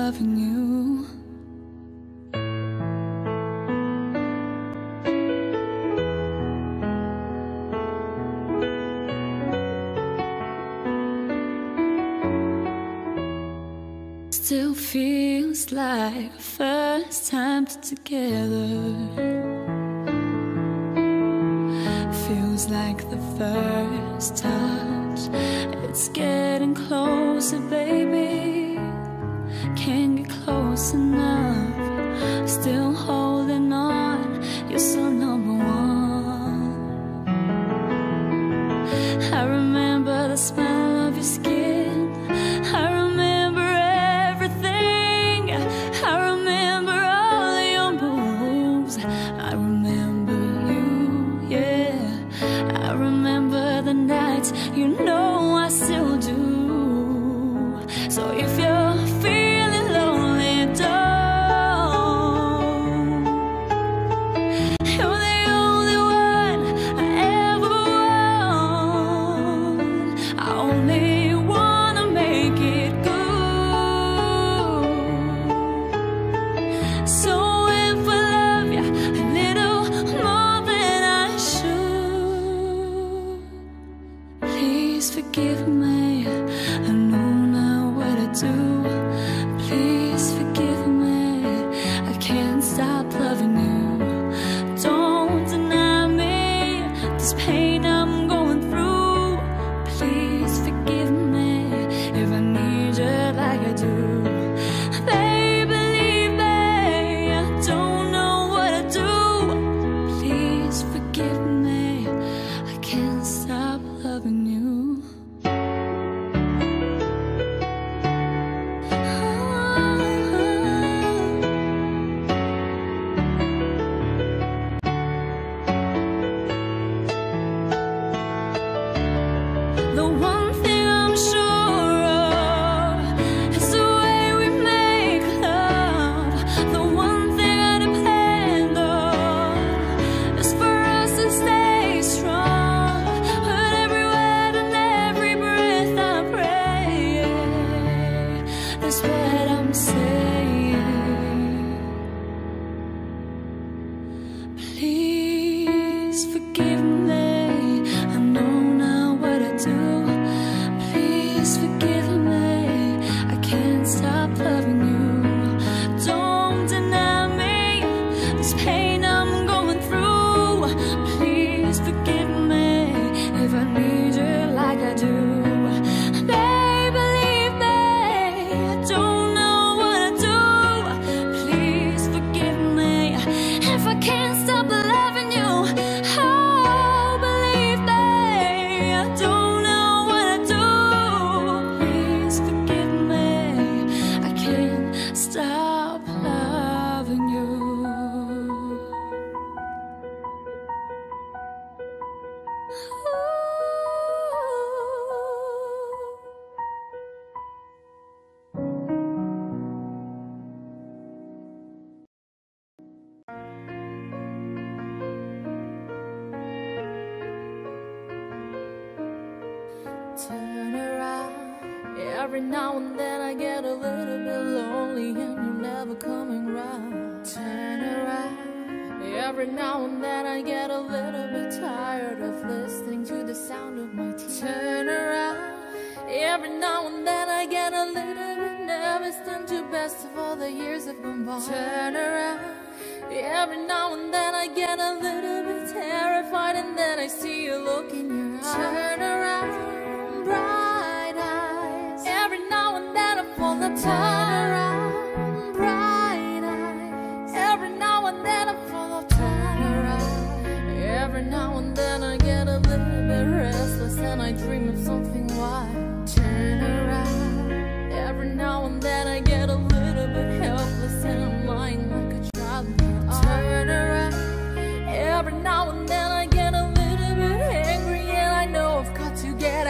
loving you. Still feels like first time together. Feels like the first touch. It's getting closer, baby. Can't get close enough. Still holding on. You're so number one. I remember the smell of your skin. I remember everything. I remember all your moves. I remember you, yeah. I remember the nights, you know I still do. So if you're feeling lonely, don't. You're the only one I ever want. I only wanna make it good. So if I love you a little more than I should, please forgive me. I know now what I do. Please forgive me. I can't stop loving you. Don't deny me this pain I'm going through. Please forgive me if I need you like I do. Baby, believe me, I don't know what I do. Please forgive me. I can't stop loving you. The one thing I'm sure of is the way we make love. The one thing I depend on is for us to stay strong. With every word and every breath I pray, that's what I'm saying. Please forgive me. I know now what I do. Please forgive me. I can't stop loving you. Don't deny me this pain I'm going through. Please forgive me if I need you like I do. Baby, believe me, I don't know what I do. Please forgive me if I can't stop loving you. Oh, believe me, I don't know what I do. Please forgive me, I can't stop loving you. Turn around. Every now and then I get a little bit lonely and you're never coming round. Turn around. Every now and then I get a little bit tired of listening to the sound of my tears. Turn around. Every now and then I get a little bit nervous and too best of all the years have gone by. Turn around. Every now and then I get a little bit terrified and then I see you look in your eyes. Turn around. Bright eyes. Every now and then I fall apart. Turn around. Bright eyes. Every now and then I fall apart. Turn around. Every now and then I get a little bit restless and I dream of something wild. Turn around. Every now and then I get a little bit helpless and I'm lying like a child. Turn around. Every now and then I get a little bit angry and I know I've got to get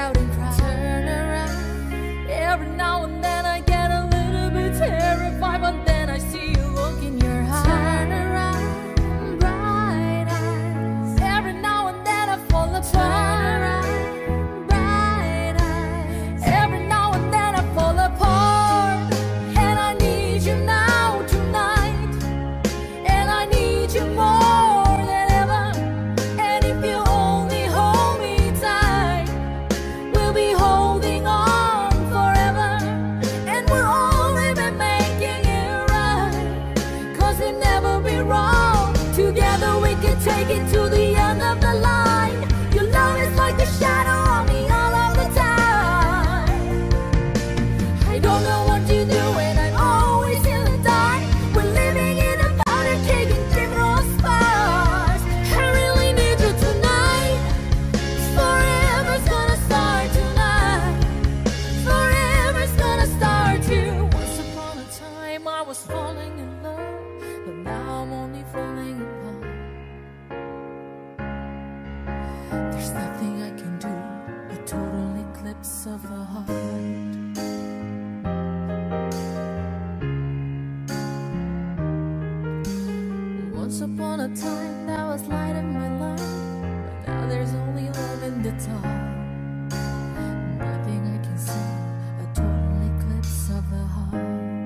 Once upon a time, there was light in my life, but now there's only love in the dark. Nothing I can see, a total eclipse of the heart.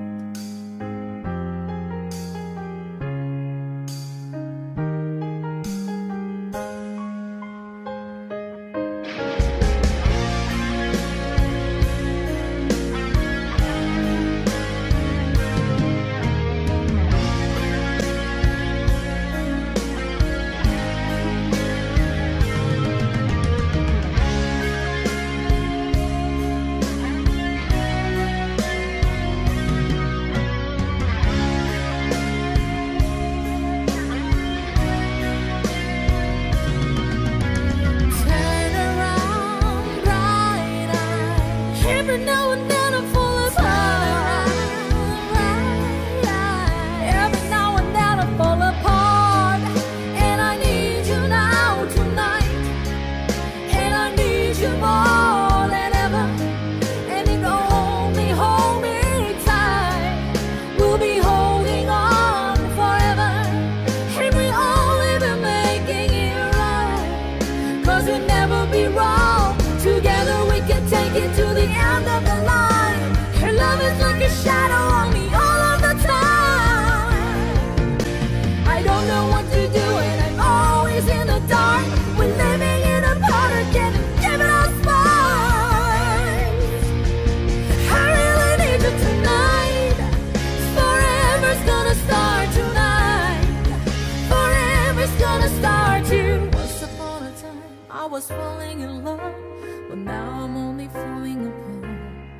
I was falling in love, but now I'm only falling apart.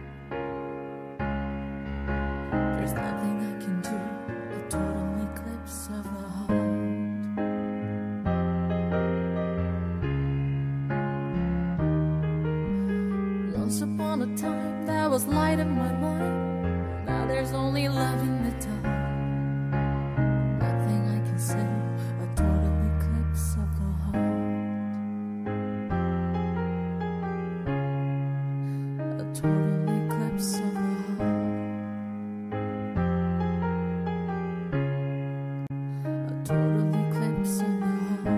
There's nothing I can do, a total eclipse of the heart. Once upon a time, there was light in my life. Now there's only love in the dark. Nothing I can say, a total eclipse of the heart. Total eclipse of the heart. A total eclipse of the heart.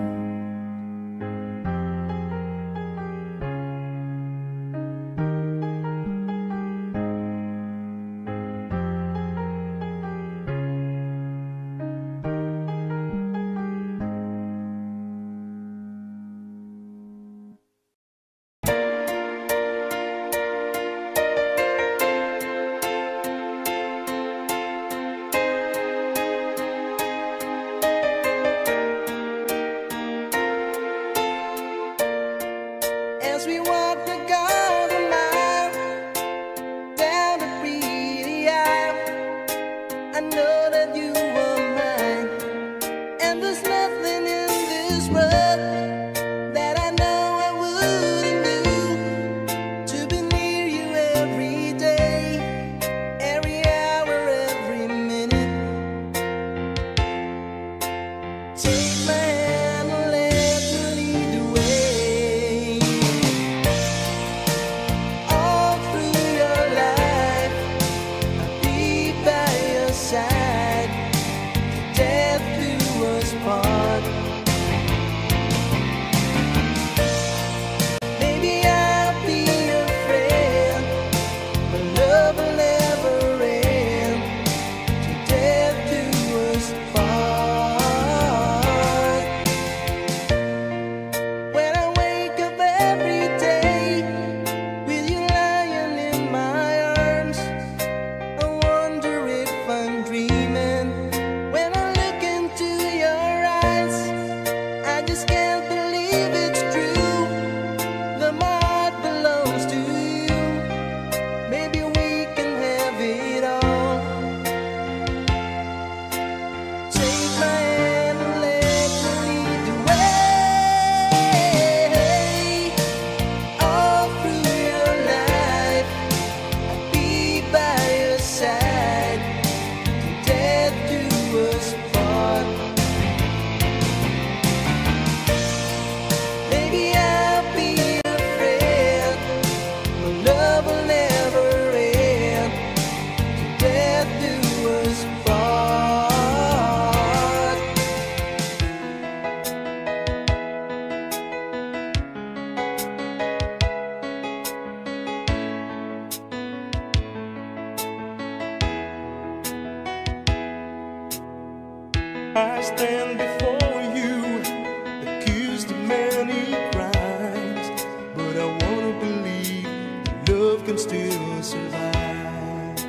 I stand before you, accused of many crimes, but I wanna believe that love can still survive.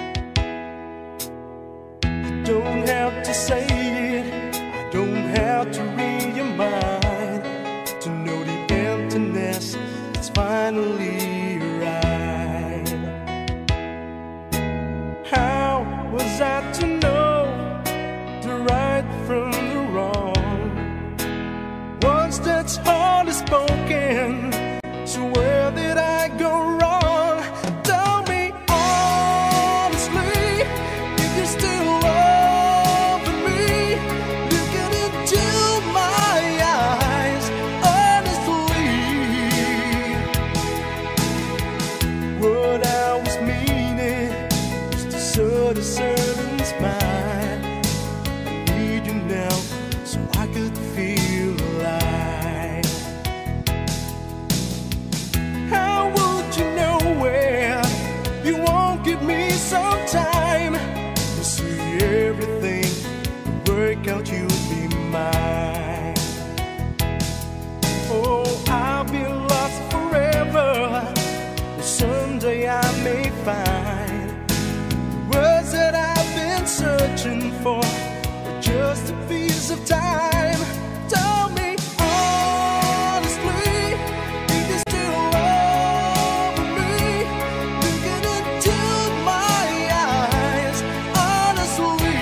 You don't have to say it, I don't have to read your mind to know the emptiness that's finally arrived. How was I to know the right from the wrong? Words that's hardly spoken, so where did I go wrong? Tell me honestly, if you still love me, looking into my eyes honestly. What I was meaning is to sort a certain smile. I need you now so I could feel alive. How would you know where you won't give me some time to see everything work out, you'll be mine. Oh, I'll be lost forever, but someday I may find words that I've been searching for, just a piece of time. Tell me honestly, if you still love me, looking into my eyes honestly.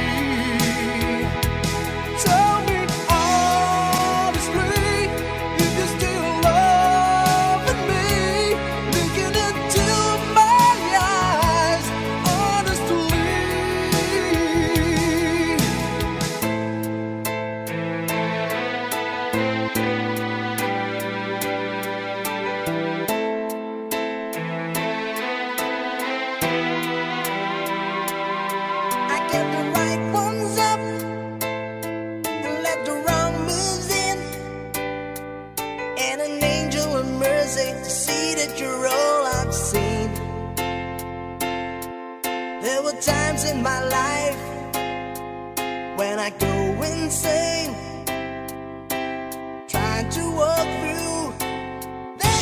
Tell me honestly, if you still love me, looking into my eyes honestly. I get the right ones up and let the wrong moves in, and an angel of mercy to see that you're all I've seen. There were times in my life when I go insane, trying to walk through the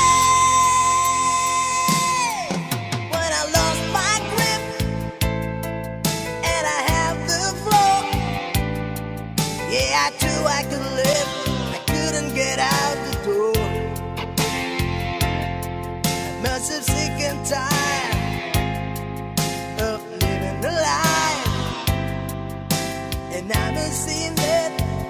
pain. When I lost my grip and I have the floor, yeah, I knew I could live, I couldn't get out the door. I must have sick and tired of living the life, and I must seem that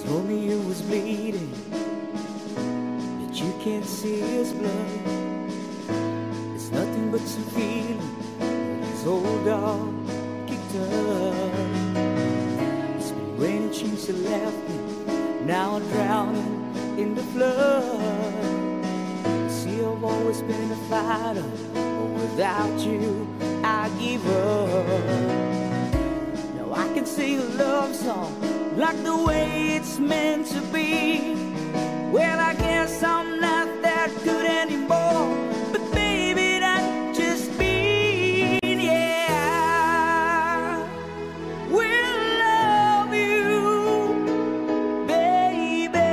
told me he was bleeding, that you can't see his blood. It's nothing but some feeling when his old dog kicked up. It's been raining since you left me, now I'm drowning in the flood. See, I've always been a fighter, but without you, I give up. I can sing a love song like the way it's meant to be. Well, I guess I'm not that good anymore, but baby, that's just me. Yeah, we'll love you, baby,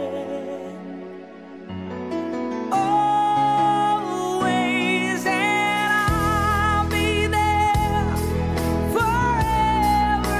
always, and I'll be there forever.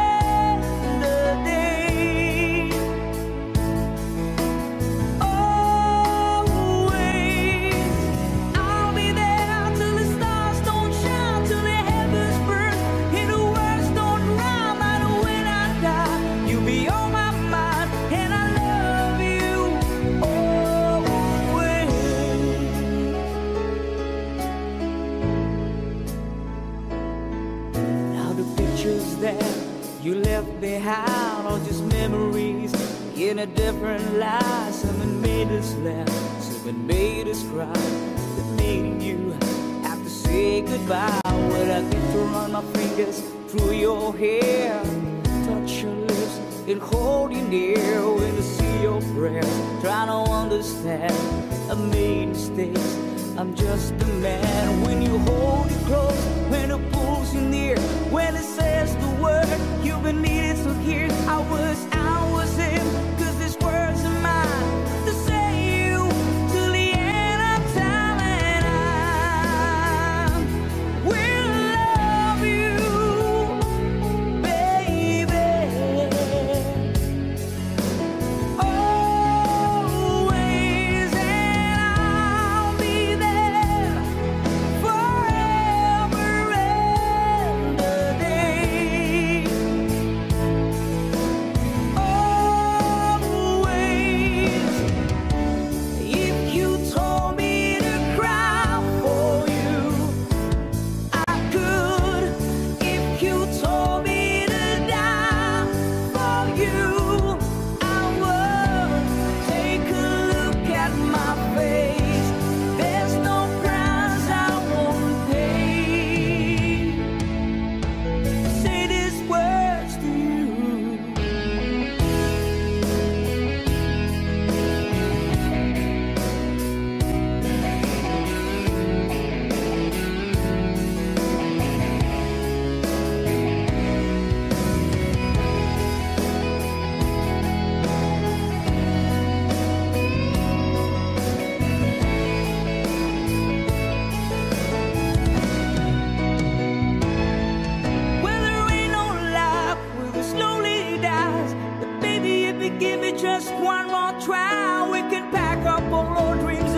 That you left behind are just memories in a different life. Someone made us laugh, someone made us cry, that made you have to say goodbye. When I get to run my fingers through your hair, touch your lips and hold you near, when I see your prayers, trying to understand, I made mistakes, I'm just a man. When you hold it close, when it pulls you near, when it says the word you've been needing to hear, I was, I was him, cause these words are mine to say you till the end of time, and I will love you, baby, always, and I'll be there forever and a day. Always, if you told me to cry for you, I could. If you told me to die for you, I would. Take a look at my face, there's no price I won't pay. Say these words to you. Well, there ain't no life where it slowly dies, but baby, if you give me just one more try, we can pack up all our dreams